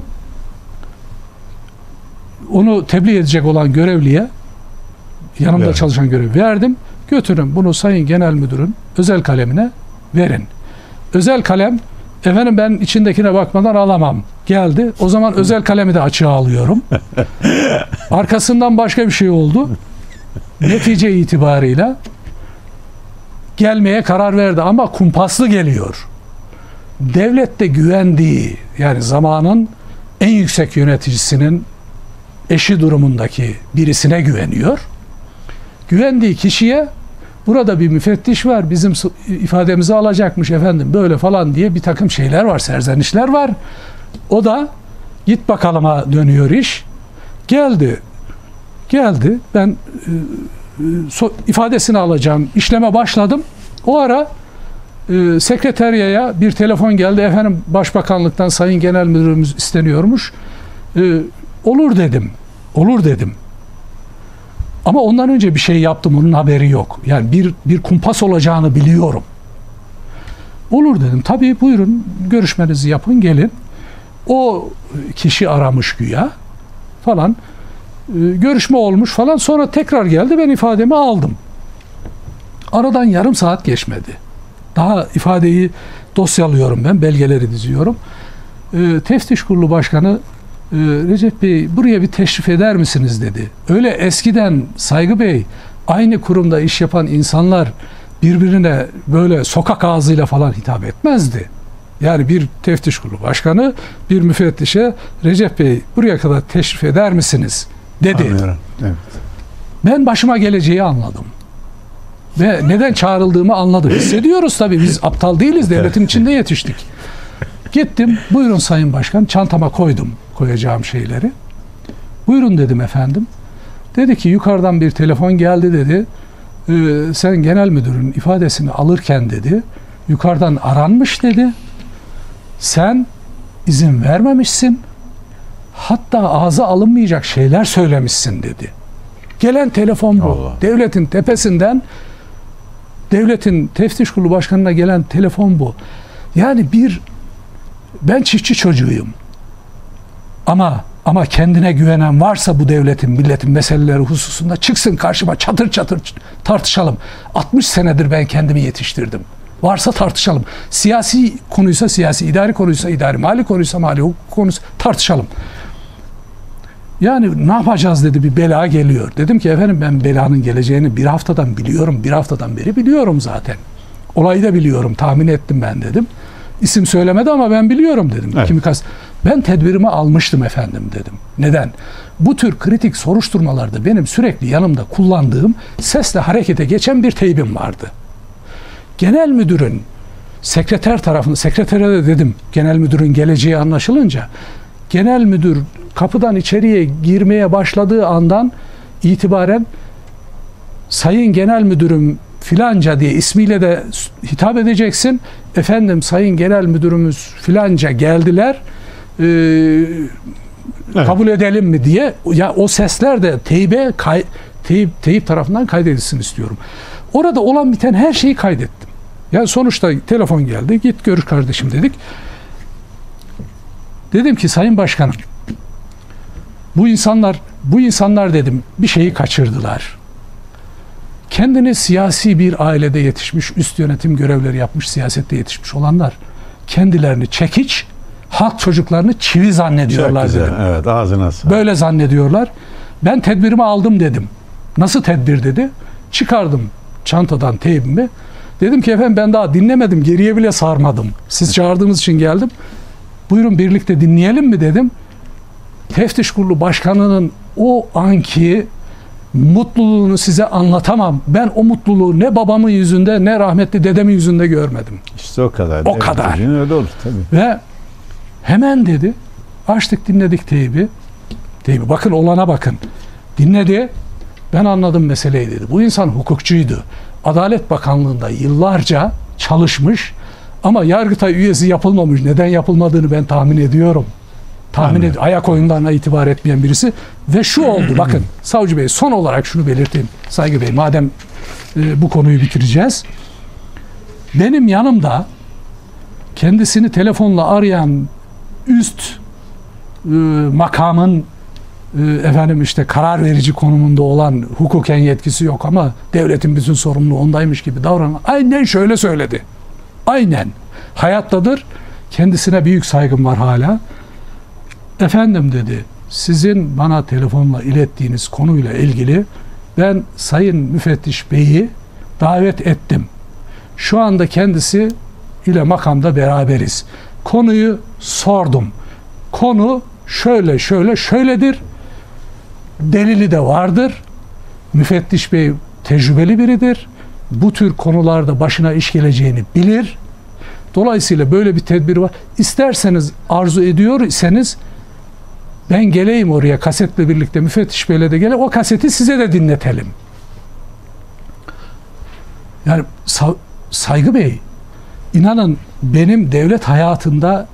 S2: Onu tebliğ edecek olan görevliye, yanımda çalışan görevi verdim. Götürün bunu Sayın Genel Müdür'ün özel kalemine verin. Özel kalem, efendim ben içindekine bakmadan alamam. Geldi. O zaman özel kalemi de açığa alıyorum. Arkasından başka bir şey oldu. Netice itibarıyla gelmeye karar verdi ama kumpaslı geliyor. Devlette güvendiği, yani zamanın en yüksek yöneticisinin eşi durumundaki birisine güveniyor. Güvendiği kişiye burada bir müfettiş var, bizim ifademizi alacakmış efendim böyle falan diye bir takım şeyler var, serzenişler var. O da git bakalıma dönüyor iş. Geldi. Ben ifadesini alacağım. İşleme başladım. O ara sekreteriyaya bir telefon geldi. Efendim Başbakanlıktan Sayın Genel Müdürümüz isteniyormuş. Olur dedim. Ama ondan önce bir şey yaptım. Onun haberi yok. Yani bir kumpas olacağını biliyorum. Olur dedim. Tabii buyurun görüşmenizi yapın gelin. O kişi aramış güya falan. Görüşme olmuş falan. Sonra tekrar geldi. Ben ifademi aldım. Aradan yarım saat geçmedi. Daha ifadeyi dosyalıyorum ben. Belgeleri diziyorum. Teftiş Kurulu Başkanı Recep Bey buraya bir teşrif eder misiniz dedi. Öyle eskiden Saygı Bey aynı kurumda iş yapan insanlar birbirine böyle sokak ağzıyla falan hitap etmezdi. Yani bir teftiş kurulu başkanı bir müfettişe Recep Bey buraya kadar teşrif eder misiniz dedi.
S1: Anlıyorum. Evet.
S2: Ben başıma geleceği anladım. Ve neden çağrıldığımı anladım. Hissediyoruz tabii, biz aptal değiliz, devletin içinde yetiştik. Gittim, buyurun Sayın Başkan, çantama koydum koyacağım şeyleri. Buyurun dedim efendim. Dedi ki yukarıdan bir telefon geldi dedi. Sen genel müdürün ifadesini alırken dedi, yukarıdan aranmış dedi. Sen izin vermemişsin. Hatta ağza alınmayacak şeyler söylemişsin dedi. Gelen telefon bu. Allah. Devletin tepesinden devletin teftiş kurulu başkanına gelen telefon bu. Yani ben çiftçi çocuğuyum. Ama kendine güvenen varsa bu devletin, milletin meseleleri hususunda çıksın karşıma, çatır çatır tartışalım. 60 senedir ben kendimi yetiştirdim. Varsa tartışalım. Siyasi konuysa siyasi, idari konuysa idari, mali konuysa mali, hukuk konuysa tartışalım. Yani ne yapacağız dedi, bir bela geliyor. Dedim ki efendim ben belanın geleceğini bir haftadan biliyorum. Bir haftadan beri biliyorum zaten. Olayı da biliyorum, tahmin ettim ben dedim. İsim söylemedi ama ben biliyorum dedim. Evet. Ben tedbirimi almıştım efendim dedim. Neden? Bu tür kritik soruşturmalarda benim sürekli yanımda kullandığım sesle harekete geçen bir teybim vardı. Genel müdürün sekretere de dedim, genel müdürün geleceği anlaşılınca, genel müdür kapıdan içeriye girmeye başladığı andan itibaren Sayın Genel Müdürüm filanca diye ismiyle de hitap edeceksin. Efendim Sayın Genel Müdürümüz filanca geldiler. kabul edelim mi diye, ya o sesler de teyip tarafından kaydedilsin istiyorum. Orada olan biten her şeyi kaydettim. Yani sonuçta telefon geldi. Git görüş kardeşim dedik. Dedim ki Sayın Başkanım, bu insanlar dedim bir şeyi kaçırdılar. Kendini siyasi bir ailede yetişmiş, üst yönetim görevleri yapmış, siyasette yetişmiş olanlar kendilerini çekiç, halk çocuklarını çivi zannediyorlar dedim.
S1: Evet, ağzına sağlık.
S2: Böyle zannediyorlar. Ben tedbirimi aldım dedim. Nasıl tedbir dedi? Çıkardım çantadan teybimi. Dedim ki efendim ben daha dinlemedim, geriye bile sarmadım. Siz çağırdığınız için geldim. Buyurun birlikte dinleyelim mi dedim. Teftiş Kurulu Başkanı'nın o anki mutluluğunu size anlatamam. Ben o mutluluğu ne babamın yüzünde ne rahmetli dedemin yüzünde görmedim.
S1: İşte o kadar.
S2: O kadar.
S1: Öyle olur tabii.
S2: Ve hemen dedi, açtık dinledik teybi. Bakın olana bakın. Dinledi. Ben anladım meseleyi dedi. Bu insan hukukçuydu. Adalet Bakanlığı'nda yıllarca çalışmış ama Yargıtay üyesi yapılmamış. Neden yapılmadığını ben tahmin ediyorum. Ayak oyunlarına itibar etmeyen birisi. Ve şu oldu bakın Savcı Bey, son olarak şunu belirteyim. Saygı Bey, madem bu konuyu bitireceğiz. Benim yanımda kendisini telefonla arayan üst makamın karar verici konumunda olan, hukuken yetkisi yok ama devletin bütün sorumluluğu ondaymış gibi davranan aynen şöyle söyledi. Aynen. Hayattadır. Kendisine büyük saygım var hala. Efendim dedi, sizin bana telefonla ilettiğiniz konuyla ilgili ben Sayın Müfettiş Bey'i davet ettim. Şu anda kendisi ile makamda beraberiz. Konuyu sordum. Konu şöyledir. Delili de vardır. Müfettiş Bey tecrübeli biridir. Bu tür konularda başına iş geleceğini bilir. Dolayısıyla böyle bir tedbir var. İsterseniz, arzu ediyorsanız ben geleyim oraya kasetle birlikte, Müfettiş Bey'le de geleyim. O kaseti size de dinletelim. Yani Saygı Bey, inanın benim devlet hayatında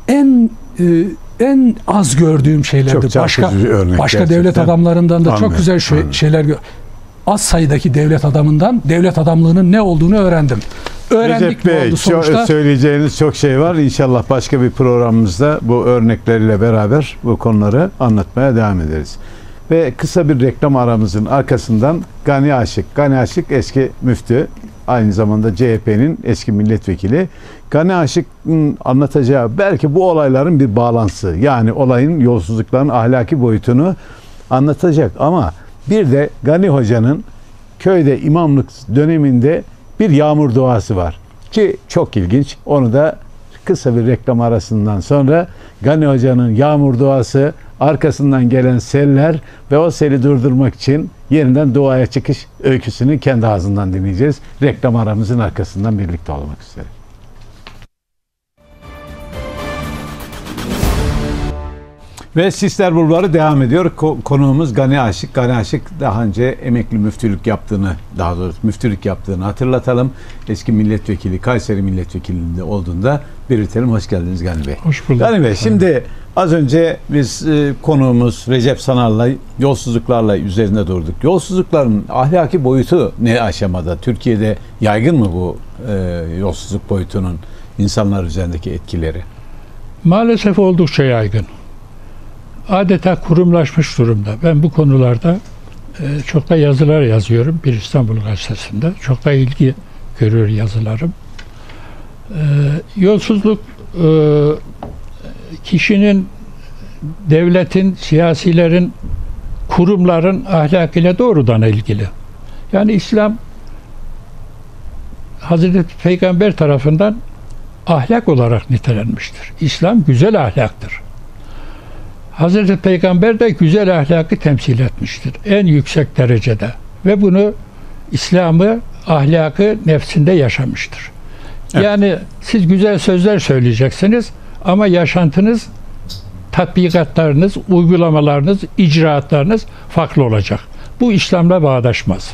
S2: en az gördüğüm şeylerdir. Başka devlet adamlarından da çok güzel şeyler az sayıdaki devlet adamından devlet adamlığının ne olduğunu öğrendim.
S1: Recep Bey, söyleyeceğiniz çok şey var. İnşallah başka bir programımızda bu örnekleriyle beraber bu konuları anlatmaya devam ederiz. Ve kısa bir reklam aramızın arkasından Gani Aşık. Gani Aşık eski müftü, aynı zamanda CHP'nin eski milletvekili. Gani Aşık'ın anlatacağı belki bu olayların bir bağlantısı. Yani olayın, yolsuzlukların ahlaki boyutunu anlatacak. Ama bir de Gani Hoca'nın köyde imamlık döneminde bir yağmur duası var. Ki çok ilginç. Onu da kısa bir reklam arasından sonra Gani Hoca'nın yağmur duası, arkasından gelen seller ve o seli durdurmak için yeniden duaya çıkış öyküsünü kendi ağzından dinleyeceğiz. Reklam aramızın arkasından birlikte olmak üzere. Ve Sisler Bulvarı devam ediyor. Konuğumuz Gani Aşık. Gani Aşık daha önce emekli müftülük yaptığını hatırlatalım. Eski milletvekili, Kayseri milletvekilliğinde olduğunda belirtelim. Hoş geldiniz Gani Bey.
S2: Hoş bulduk.
S1: Gani Bey, şimdi az önce biz konuğumuz Recep Sanar'la yolsuzluklarla üzerinde durduk. Yolsuzlukların ahlaki boyutu ne aşamada? Türkiye'de yaygın mı bu yolsuzluk boyutunun insanlar üzerindeki etkileri?
S3: Maalesef oldukça yaygın. Adeta kurumlaşmış durumda. Ben bu konularda çok da yazılar yazıyorum. Bir İstanbul Gazetesi'nde. Çok da ilgi görüyor yazılarım. Yolsuzluk kişinin, devletin, siyasilerin, kurumların ahlakıyla doğrudan ilgili. Yani İslam Hazreti Peygamber tarafından ahlak olarak nitelenmiştir. İslam güzel ahlaktır. Hazreti Peygamber de güzel ahlakı temsil etmiştir. En yüksek derecede. Ve bunu, İslam'ı, ahlakı nefsinde yaşamıştır. Evet. Yani siz güzel sözler söyleyeceksiniz ama yaşantınız, tatbikatlarınız, uygulamalarınız, icraatlarınız farklı olacak. Bu İslam'la bağdaşmaz.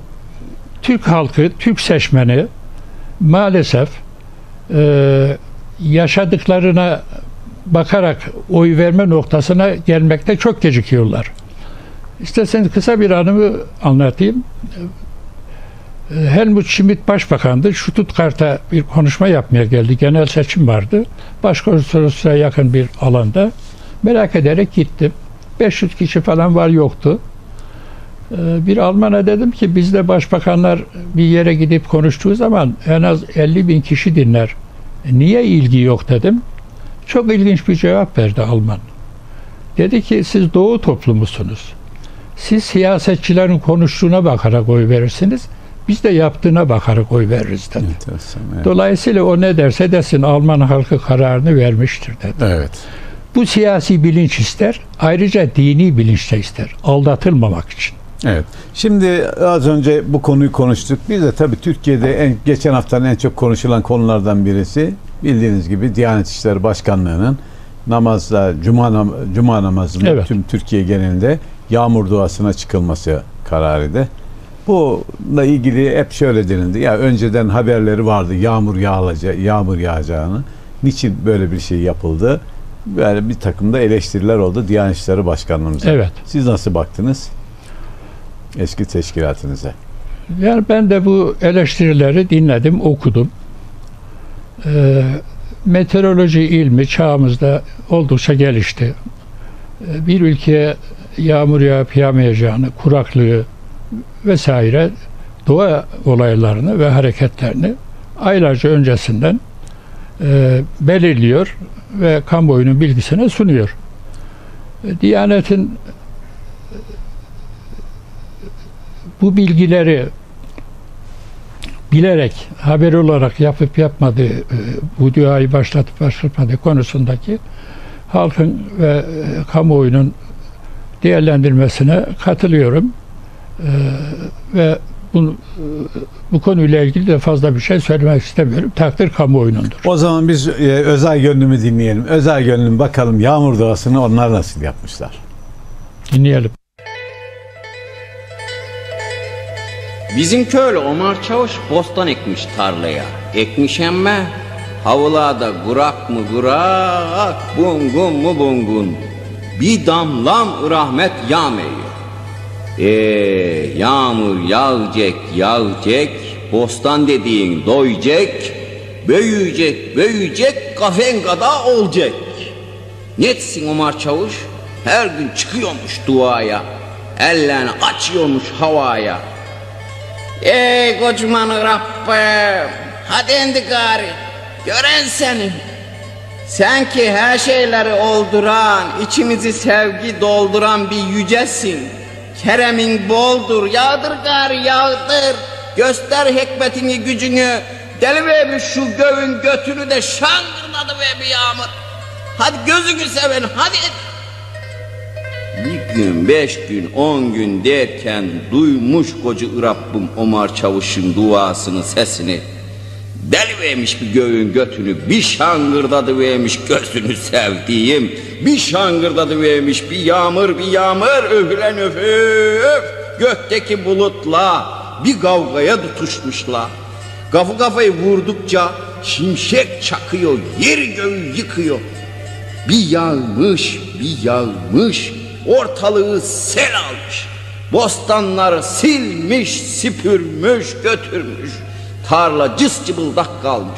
S3: Türk halkı, Türk seçmeni maalesef yaşadıklarına bakarak oy verme noktasına gelmekte çok gecikiyorlar. İsterseniz kısa bir anımı anlatayım. Helmut Schmidt başbakandı. Stuttgart'a bir konuşma yapmaya geldi. Genel seçim vardı. Başkonsolosluğa yakın bir alanda. Merak ederek gittim. 500 kişi falan var yoktu. Bir Alman'a dedim ki bizde başbakanlar bir yere gidip konuştuğu zaman en az 50.000 kişi dinler. Niye ilgi yok dedim. Çok ilginç bir cevap verdi Alman. Dedi ki siz Doğu toplumusunuz. Siz siyasetçilerin konuştuğuna bakarak oy verirsiniz. Biz de yaptığına bakarak oy veririz dedi.
S1: Evet.
S3: Dolayısıyla o ne derse desin Alman halkı kararını vermiştir dedi.
S1: Evet.
S3: Bu siyasi bilinç ister. Ayrıca dini bilinç de ister. Aldatılmamak için.
S1: Evet. Şimdi az önce bu konuyu konuştuk. Bir de tabii Türkiye'de geçen haftanın en çok konuşulan konulardan birisi bildiğiniz gibi Diyanet İşleri Başkanlığı'nın namazda cuma namazında
S3: Evet.
S1: tüm Türkiye genelinde yağmur duasına çıkılması kararıydı. Bununla ilgili hep şöyle denildi. Ya önceden haberleri vardı yağmur yağacağını. Niçin böyle bir şey yapıldı? Böyle bir takım da eleştiriler oldu Diyanet İşleri Başkanlığımıza.
S3: Evet.
S1: Siz nasıl baktınız eski teşkilatınıza?
S3: Yani ben de bu eleştirileri dinledim, okudum. Meteoroloji ilmi çağımızda oldukça gelişti. Bir ülkeye yağmur yağıp yağmayacağını, kuraklığı vesaire doğa olaylarını ve hareketlerini aylarca öncesinden belirliyor ve kamuoyunun bilgisine sunuyor. Diyanet'in bu bilgileri bilerek, haber olarak yapıp yapmadığı, bu duayı başlatıp başlatmadığı konusundaki halkın ve kamuoyunun değerlendirmesine katılıyorum. Ve bu konuyla ilgili de fazla bir şey söylemek istemiyorum. Takdir kamuoyunundur.
S1: O zaman biz Özay Gönlüm'ü dinleyelim. Özay Gönlüm bakalım yağmur duasını onlar nasıl yapmışlar?
S3: Dinleyelim.
S4: Bizim köylü Omar Çavuş bostan ekmiş tarlaya. Ekmiş emme havulada gurak mı gurak, bungun mu bungun. Bir damlam rahmet yağmıyor. Yağmur yağacak, bostan dediğin doyacak, büyüyecek, kafen kadar olacak. Netsin Omar Çavuş, her gün çıkıyormuş duaya, ellerini açıyormuş havaya. Ey kocaman Rabbim, hadi endi gari, gören seni. Sen ki her şeyleri olduran, içimizi sevgi dolduran bir yücesin. Keremin boldur, yağdır gari yağdır. Göster hikmetini gücünü, deliver şu göğün götünü de şangırdadı ve bir yağmur. Hadi gözünü seven, hadi. Bir gün, 5 gün, 10 gün derken duymuş koca Rabbim Omar Çavuş'un duasını, sesini. Delivermiş bir göğün götünü, bir şangırdadı vermiş gözünü sevdiğim. Bir şangırdadı vermiş bir yağmur, öflen öf. Gökteki bulutla bir kavgaya tutuşmuşlar. Kafayı vurdukça şimşek çakıyor, yer göğü yıkıyor. Bir yağmış, ortalığı sel almış. Bostanları silmiş, süpürmüş, götürmüş. Tarla cıbıldak kalmış.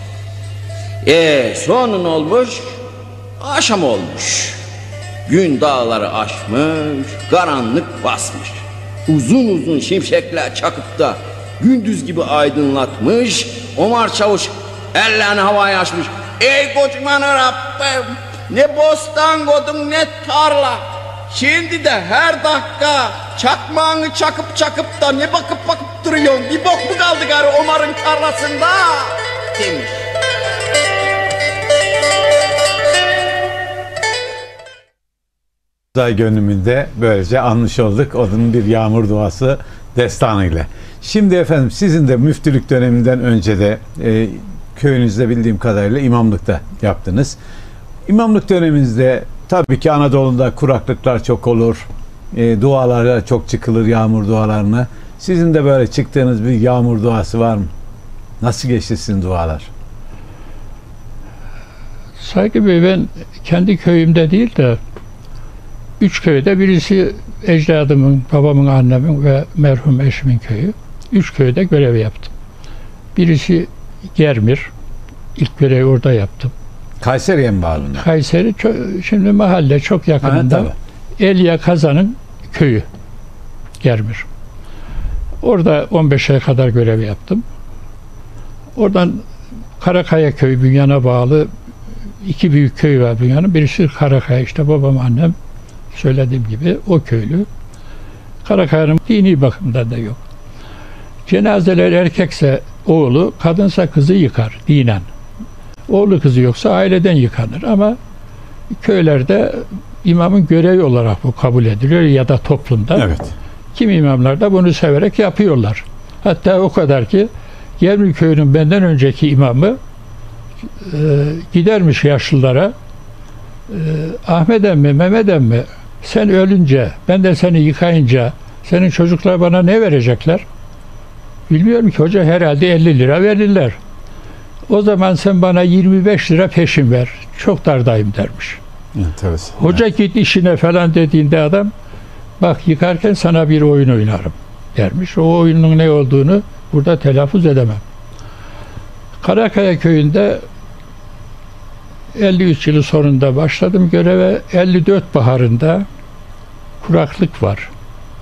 S4: Sonun olmuş, akşam olmuş. Gün dağları aşmış, karanlık basmış. Uzun şimşekler çakıp da gündüz gibi aydınlatmış. Omar Çavuş ellerini havaya açmış. Ey kocaman Rabbim, ne bostan kodun ne tarla. Şimdi de her dakika çakmağını çakıp da ne bakıp duruyorsun? Bir bok mu kaldı gari Omar'ın tarlasında? Demiş.
S1: Özay Gönlüm'ünde böylece anmış olduk. Onun bir yağmur duası destanıyla. Şimdi efendim sizin de müftülük döneminden önce de köyünüzde bildiğim kadarıyla imamlıkta yaptınız. İmamlık döneminizde tabii ki Anadolu'da kuraklıklar çok olur. Dualara çok çıkılır, yağmur dualarına. Sizin de böyle çıktığınız bir yağmur duası var mı? Nasıl geçti sizin dualar?
S3: Saygı Bey, ben kendi köyümde değil de 3 köyde, birisi ecdadımın, babamın, annemin ve merhum eşimin köyü. 3 köyde görev yaptım. Birisi Germir. İlk görevi orada yaptım.
S1: Kayseri'ye mi bağlı?
S3: Kayseri, şimdi mahalle çok yakınında.
S1: Ha,
S3: Elya Kazan'ın köyü. Germir. Orada 15 ay kadar görev yaptım. Oradan Karakaya köyü, Bünyan'a bağlı 2 büyük köy var Bünyan'ın. Birisi Karakaya, işte babam, annem söylediğim gibi o köylü. Karakaya'nın dini bakımdan da yok. Cenazeler erkekse oğlu, kadınsa kızı yıkar dinen. Oğlu kızı yoksa aileden yıkanır ama köylerde imamın görevi olarak bu kabul ediliyor ya da toplumda.
S1: Evet.
S3: Kim imamlar da bunu severek yapıyorlar. Hatta o kadar ki Germir köyünün benden önceki imamı gidermiş yaşlılara, Ahmet emmi, Mehmet emmi, sen ölünce, ben de seni yıkayınca senin çocuklar bana ne verecekler? Bilmiyorum ki hoca, herhalde 50 lira verirler. O zaman sen bana 25 lira peşin ver. Çok dardayım dermiş.
S1: Enteresan.
S3: Hoca git işine falan dediğinde adam, bak yıkarken sana bir oyun oynarım dermiş. O oyunun ne olduğunu burada telaffuz edemem. Karakaya köyünde 53 yılı sonunda başladım göreve. 54 baharında kuraklık var.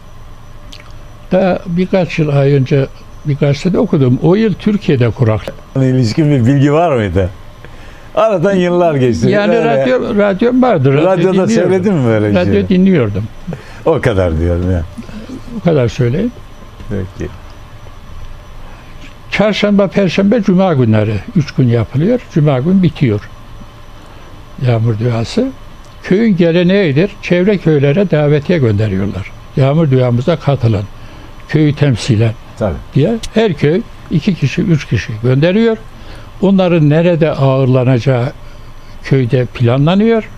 S3: Daha birkaç yıl önce bir gazetede okudum. O yıl Türkiye'de kuraklık.
S1: İlişkin bir bilgi var mıydı? Aradan yıllar geçti.
S3: Yani radyo vardır.
S1: Radyoda söyledin mi böyle
S3: Radyo
S1: şey?
S3: dinliyordum.
S1: O kadar diyorum ya.
S3: Bu kadar söyleyeyim.
S1: Peki.
S3: Çarşamba, Perşembe, Cuma günleri 3 gün yapılıyor. Cuma gün bitiyor. Yağmur duası. Köyün geleneğidir. Çevre köylere davetiye gönderiyorlar. Yağmur duamıza katılın. Köyü temsilen
S1: Tabii.
S3: diye. Her köy 2 kişi, 3 kişi gönderiyor. Onların nerede ağırlanacağı köyde planlanıyor.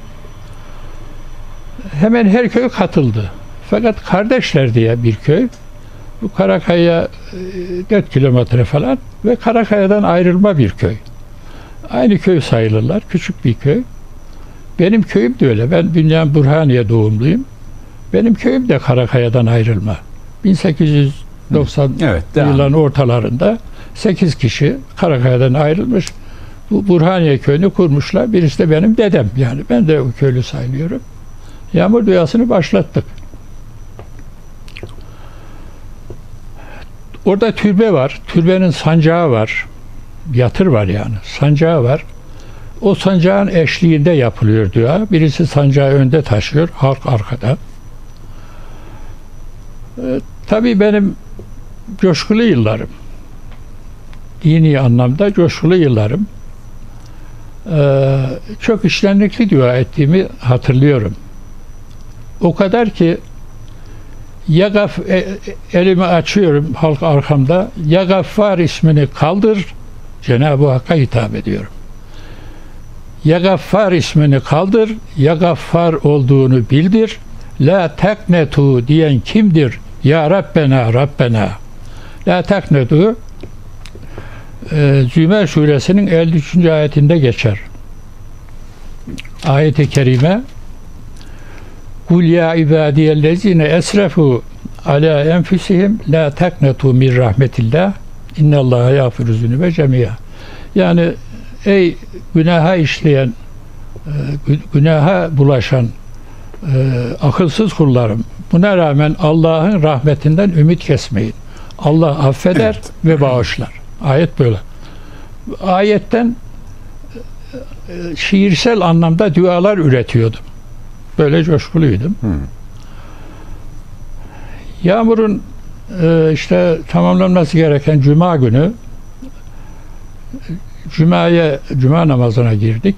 S3: Hemen her köy katıldı. Fakat Kardeşler diye bir köy. Bu Karakaya 4 kilometre falan ve Karakaya'dan ayrılma bir köy. Aynı köy sayılırlar. Küçük bir köy. Benim köyüm de öyle. Ben Bünyan Burhaniye doğumluyum. Benim köyüm de Karakaya'dan ayrılma. 1890
S1: Evet,
S3: yılların ortalarında 8 kişi Karakaya'dan ayrılmış. Bu Burhaniye köyünü kurmuşlar. Birisi de benim dedem. Yani ben de o köylü sayılıyorum. Yağmur duasını başlattık. Orada türbe var. Türbenin sancağı var. Yatır var yani. Sancağı var. O sancağın eşliğinde yapılıyor dua. Birisi sancağı önde taşıyor. Halk arkada. Tabii benim coşkulu yıllarım. Dini anlamda coşkulu yıllarım. Çok içtenlikli dua ettiğimi hatırlıyorum. O kadar ki elimi açıyorum halk arkamda. Ya Gaffar ismini kaldır, Cenab-ı Hakk'a hitap ediyorum. Ya Gaffar ismini kaldır, ya Gaffar olduğunu bildir. La teknetu diyen kimdir? Ya Rabbena, Rabbena. La teknetu Zümer suresinin 53. ayetinde geçer. Ayet-i kerime Kul ya ibadiyellezine esrefu ala enfusihim la teknetu min rahmetillah innallaha yağfiru zunube cemiya. Yani ey günaha işleyen, günaha bulaşan akılsız kullarım, buna rağmen Allah'ın rahmetinden ümit kesmeyin. Allah affeder ve bağışlar. Ayet böyle. Ayetten şiirsel anlamda dualar üretiyordum. Böyle coşkuluydum. Yağmurun işte tamamlanması gereken Cuma günü Cuma namazına girdik.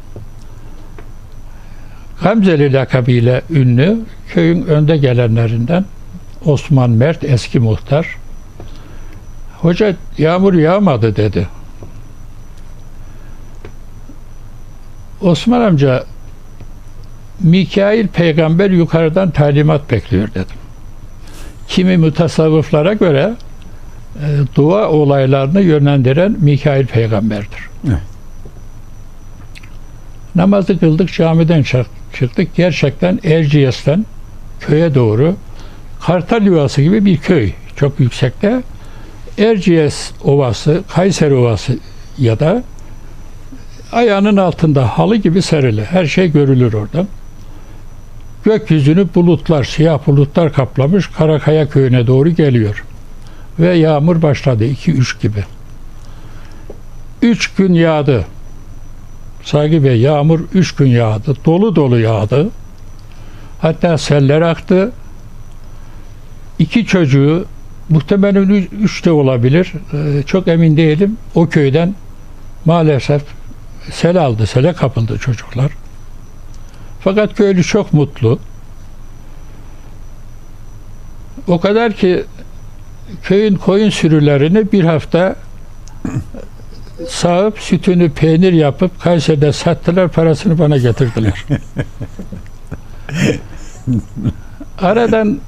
S3: Gamzeli lakabıyla ünlü köyün önde gelenlerinden Osman Mert eski muhtar. Hoca yağmur yağmadı dedi. Osman amca Mikail peygamber yukarıdan talimat bekliyor dedim. Kimi mutasavvıflara göre dua olaylarını yönlendiren Mikail peygamberdir.
S1: Evet.
S3: Namazı kıldık, camiden çıktık. Gerçekten Erciyes'ten köye doğru, Kartal Yuvası gibi bir köy. Çok yüksekte. Erciyes Ovası, Kayseri Ovası ya da ayağının altında halı gibi serili. Her şey görülür oradan. Gökyüzünü bulutlar, siyah bulutlar kaplamış. Karakaya köyüne doğru geliyor. Ve yağmur başladı 2-3 gibi. 3 gün yağdı. Saygı Bey, yağmur 3 gün yağdı. Dolu dolu yağdı. Hatta seller aktı. 2 çocuğu, muhtemelen 3 de olabilir, çok emin değilim, o köyden maalesef sel aldı, sele kapıldı çocuklar. Fakat köylü çok mutlu. O kadar ki köyün koyun sürülerini bir hafta sağıp sütünü peynir yapıp Kayseri'de sattılar, parasını bana getirdiler. Aradan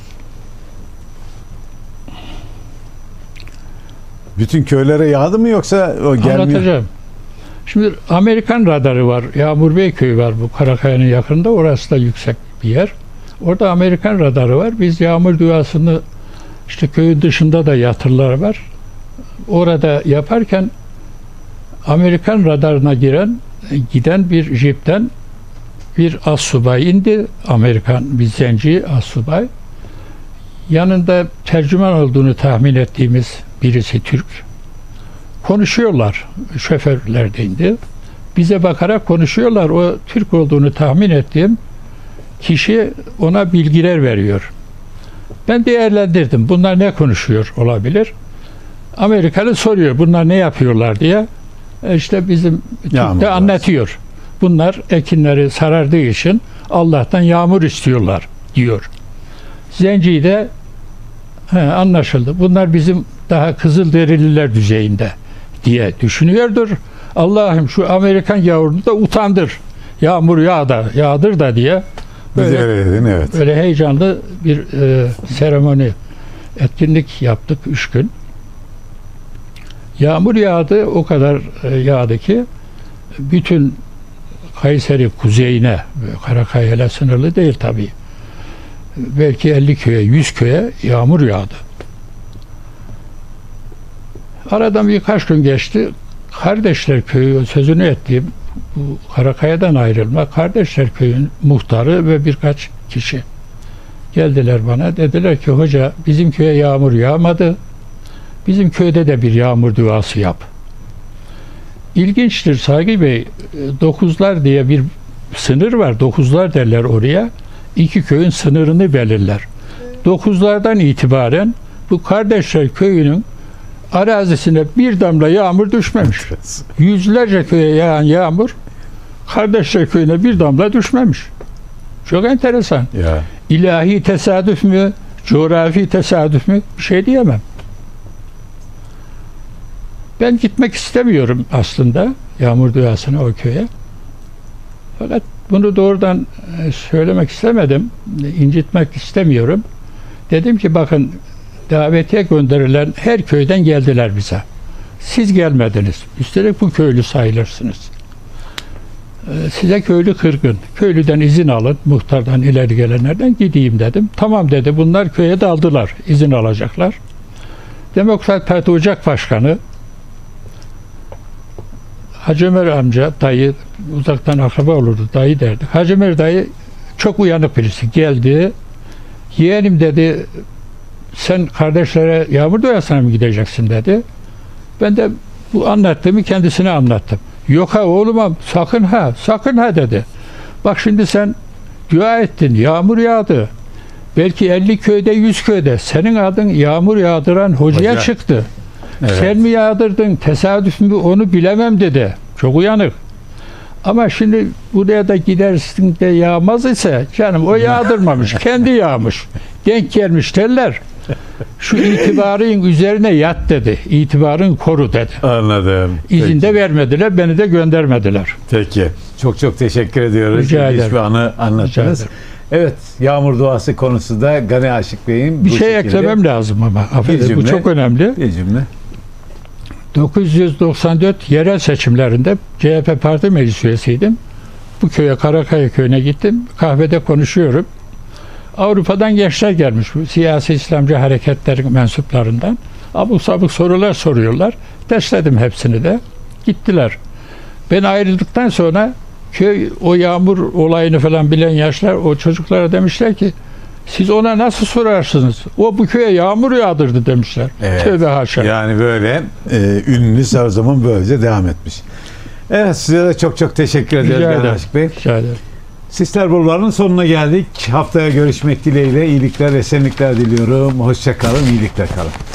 S1: Bütün köylere yağdı mı yoksa o gelmiyor?
S3: anlatacağım. Şimdi Amerikan radarı var. Yağmur Bey köyü var bu Karakaya'nın yakınında. Orası da yüksek bir yer. Orada Amerikan radarı var. Biz yağmur duasını işte köyün dışında da yatırlar var. Orada yaparken Amerikan radarına giden bir jipten bir assubay indi. Amerikan bir zenci assubay. Yanında tercüman olduğunu tahmin ettiğimiz birisi Türk. Konuşuyorlar. Şoförler de indi. Bize bakarak konuşuyorlar. O Türk olduğunu tahmin ettiğim kişi ona bilgiler veriyor. Ben değerlendirdim. Bunlar ne konuşuyor olabilir? Amerikalı soruyor. Bunlar ne yapıyorlar diye. İşte bizim Türk de anlatıyor. Bunlar ekinleri sarardığı için Allah'tan yağmur istiyorlar diyor. Zenci de anlaşıldı. Bunlar bizim daha Kızılderililer düzeyinde diye düşünüyordur. Allah'ım şu Amerikan yavrunu da utandır. Yağmur yağdır da diye böyle heyecanlı bir seremoni, etkinlik yaptık 3 gün. Yağmur yağdı, o kadar yağdı ki bütün Kayseri kuzeyine, Karakaya'yla sınırlı değil tabii. Belki 50 köye, 100 köye yağmur yağdı. Aradan birkaç gün geçti. Kardeşler Köyü sözünü ettiğim bu Karakaya'dan ayrılma Kardeşler Köyü'nün muhtarı ve birkaç kişi geldiler bana. Dediler ki hoca bizim köye yağmur yağmadı. Bizim köyde de bir yağmur duası yap. İlginçtir Saygı Bey. Dokuzlar diye bir sınır var. Dokuzlar derler oraya. 2 köyün sınırını belirler. Dokuzlardan itibaren bu Kardeşler Köyü'nün arazisine bir damla yağmur düşmemiş. Yüzlerce köye yağan yağmur Kardeşler Köyü'ne bir damla düşmemiş. Çok enteresan.
S1: Ya.
S3: İlahi tesadüf mü, coğrafi tesadüf mü? Bir şey diyemem. Ben gitmek istemiyorum aslında yağmur duasına o köye. Fakat bunu doğrudan söylemek istemedim. İncitmek istemiyorum. Dedim ki bakın davetiye gönderilen her köyden geldiler bize. Siz gelmediniz. Üstelik bu köylü sayılırsınız. Size köylü kırgın. Köylüden izin alın. Muhtardan ileri gelenlerden gideyim dedim. Tamam dedi. Bunlar köye daldılar. İzin alacaklar. Demokrat Parti Ocak Başkanı Hacı Ömer amca, dayı, uzaktan akraba olurdu, dayı derdik. Hacı Ömer dayı çok uyanık birisi. Geldi. Yeğenim dedi, sen kardeşlere yağmur duasına mı gideceksin dedi. Ben de bu anlattığımı kendisine anlattım. Yok ha oğlum, sakın ha dedi. Bak şimdi sen dua ettin, yağmur yağdı. Belki 50 köyde, 100 köyde senin adın yağmur yağdıran hocaya çıktı. Evet. Sen mi yağdırdın, tesadüf mü onu bilemem dedi. Çok uyanık. Ama şimdi buraya da gidersin de yağmaz ise canım o yağdırmamış, kendi yağmış. Denk gelmiş derler. Şu itibarın üzerine yat dedi. İtibarın koru dedi.
S1: Anladım.
S3: İzin de vermediler, beni de göndermediler.
S1: Peki. Çok teşekkür ediyoruz.
S3: Rica ederim.
S1: Bir anı anlattınız. Evet, yağmur duası konusu da Gani Aşık Bey'in
S3: bir şey eklemem lazım ama. Bu çok önemli.
S1: Bir cümle.
S3: 994 yerel seçimlerinde CHP parti meclis üyesiydim. bu köye, Karakaya köyüne gittim. Kahvede konuşuyorum. Avrupa'dan gençler gelmiş, bu siyasi İslamcı hareketlerin mensuplarından. Abuk sabuk sorular soruyorlar. Dersledim hepsini de. Gittiler. Ben ayrıldıktan sonra köy, o yağmur olayını falan bilen yaşlar, o çocuklara demişler ki siz ona nasıl sorarsınız? O bu köye yağmur yağdırdı demişler.
S1: Evet.
S3: Tövbe haşa.
S1: Yani böyle ünlünüz her zaman böylece devam etmiş. Evet, size de çok çok teşekkür ederiz
S3: Rica
S1: Beyhan
S3: ederim.
S1: Aşık Bey.
S3: Rica ederim.
S1: Sisler Bulvarı'nın sonuna geldik. Haftaya görüşmek dileğiyle iyilikler, esenlikler diliyorum. Hoşça kalın, iyilikle kalın.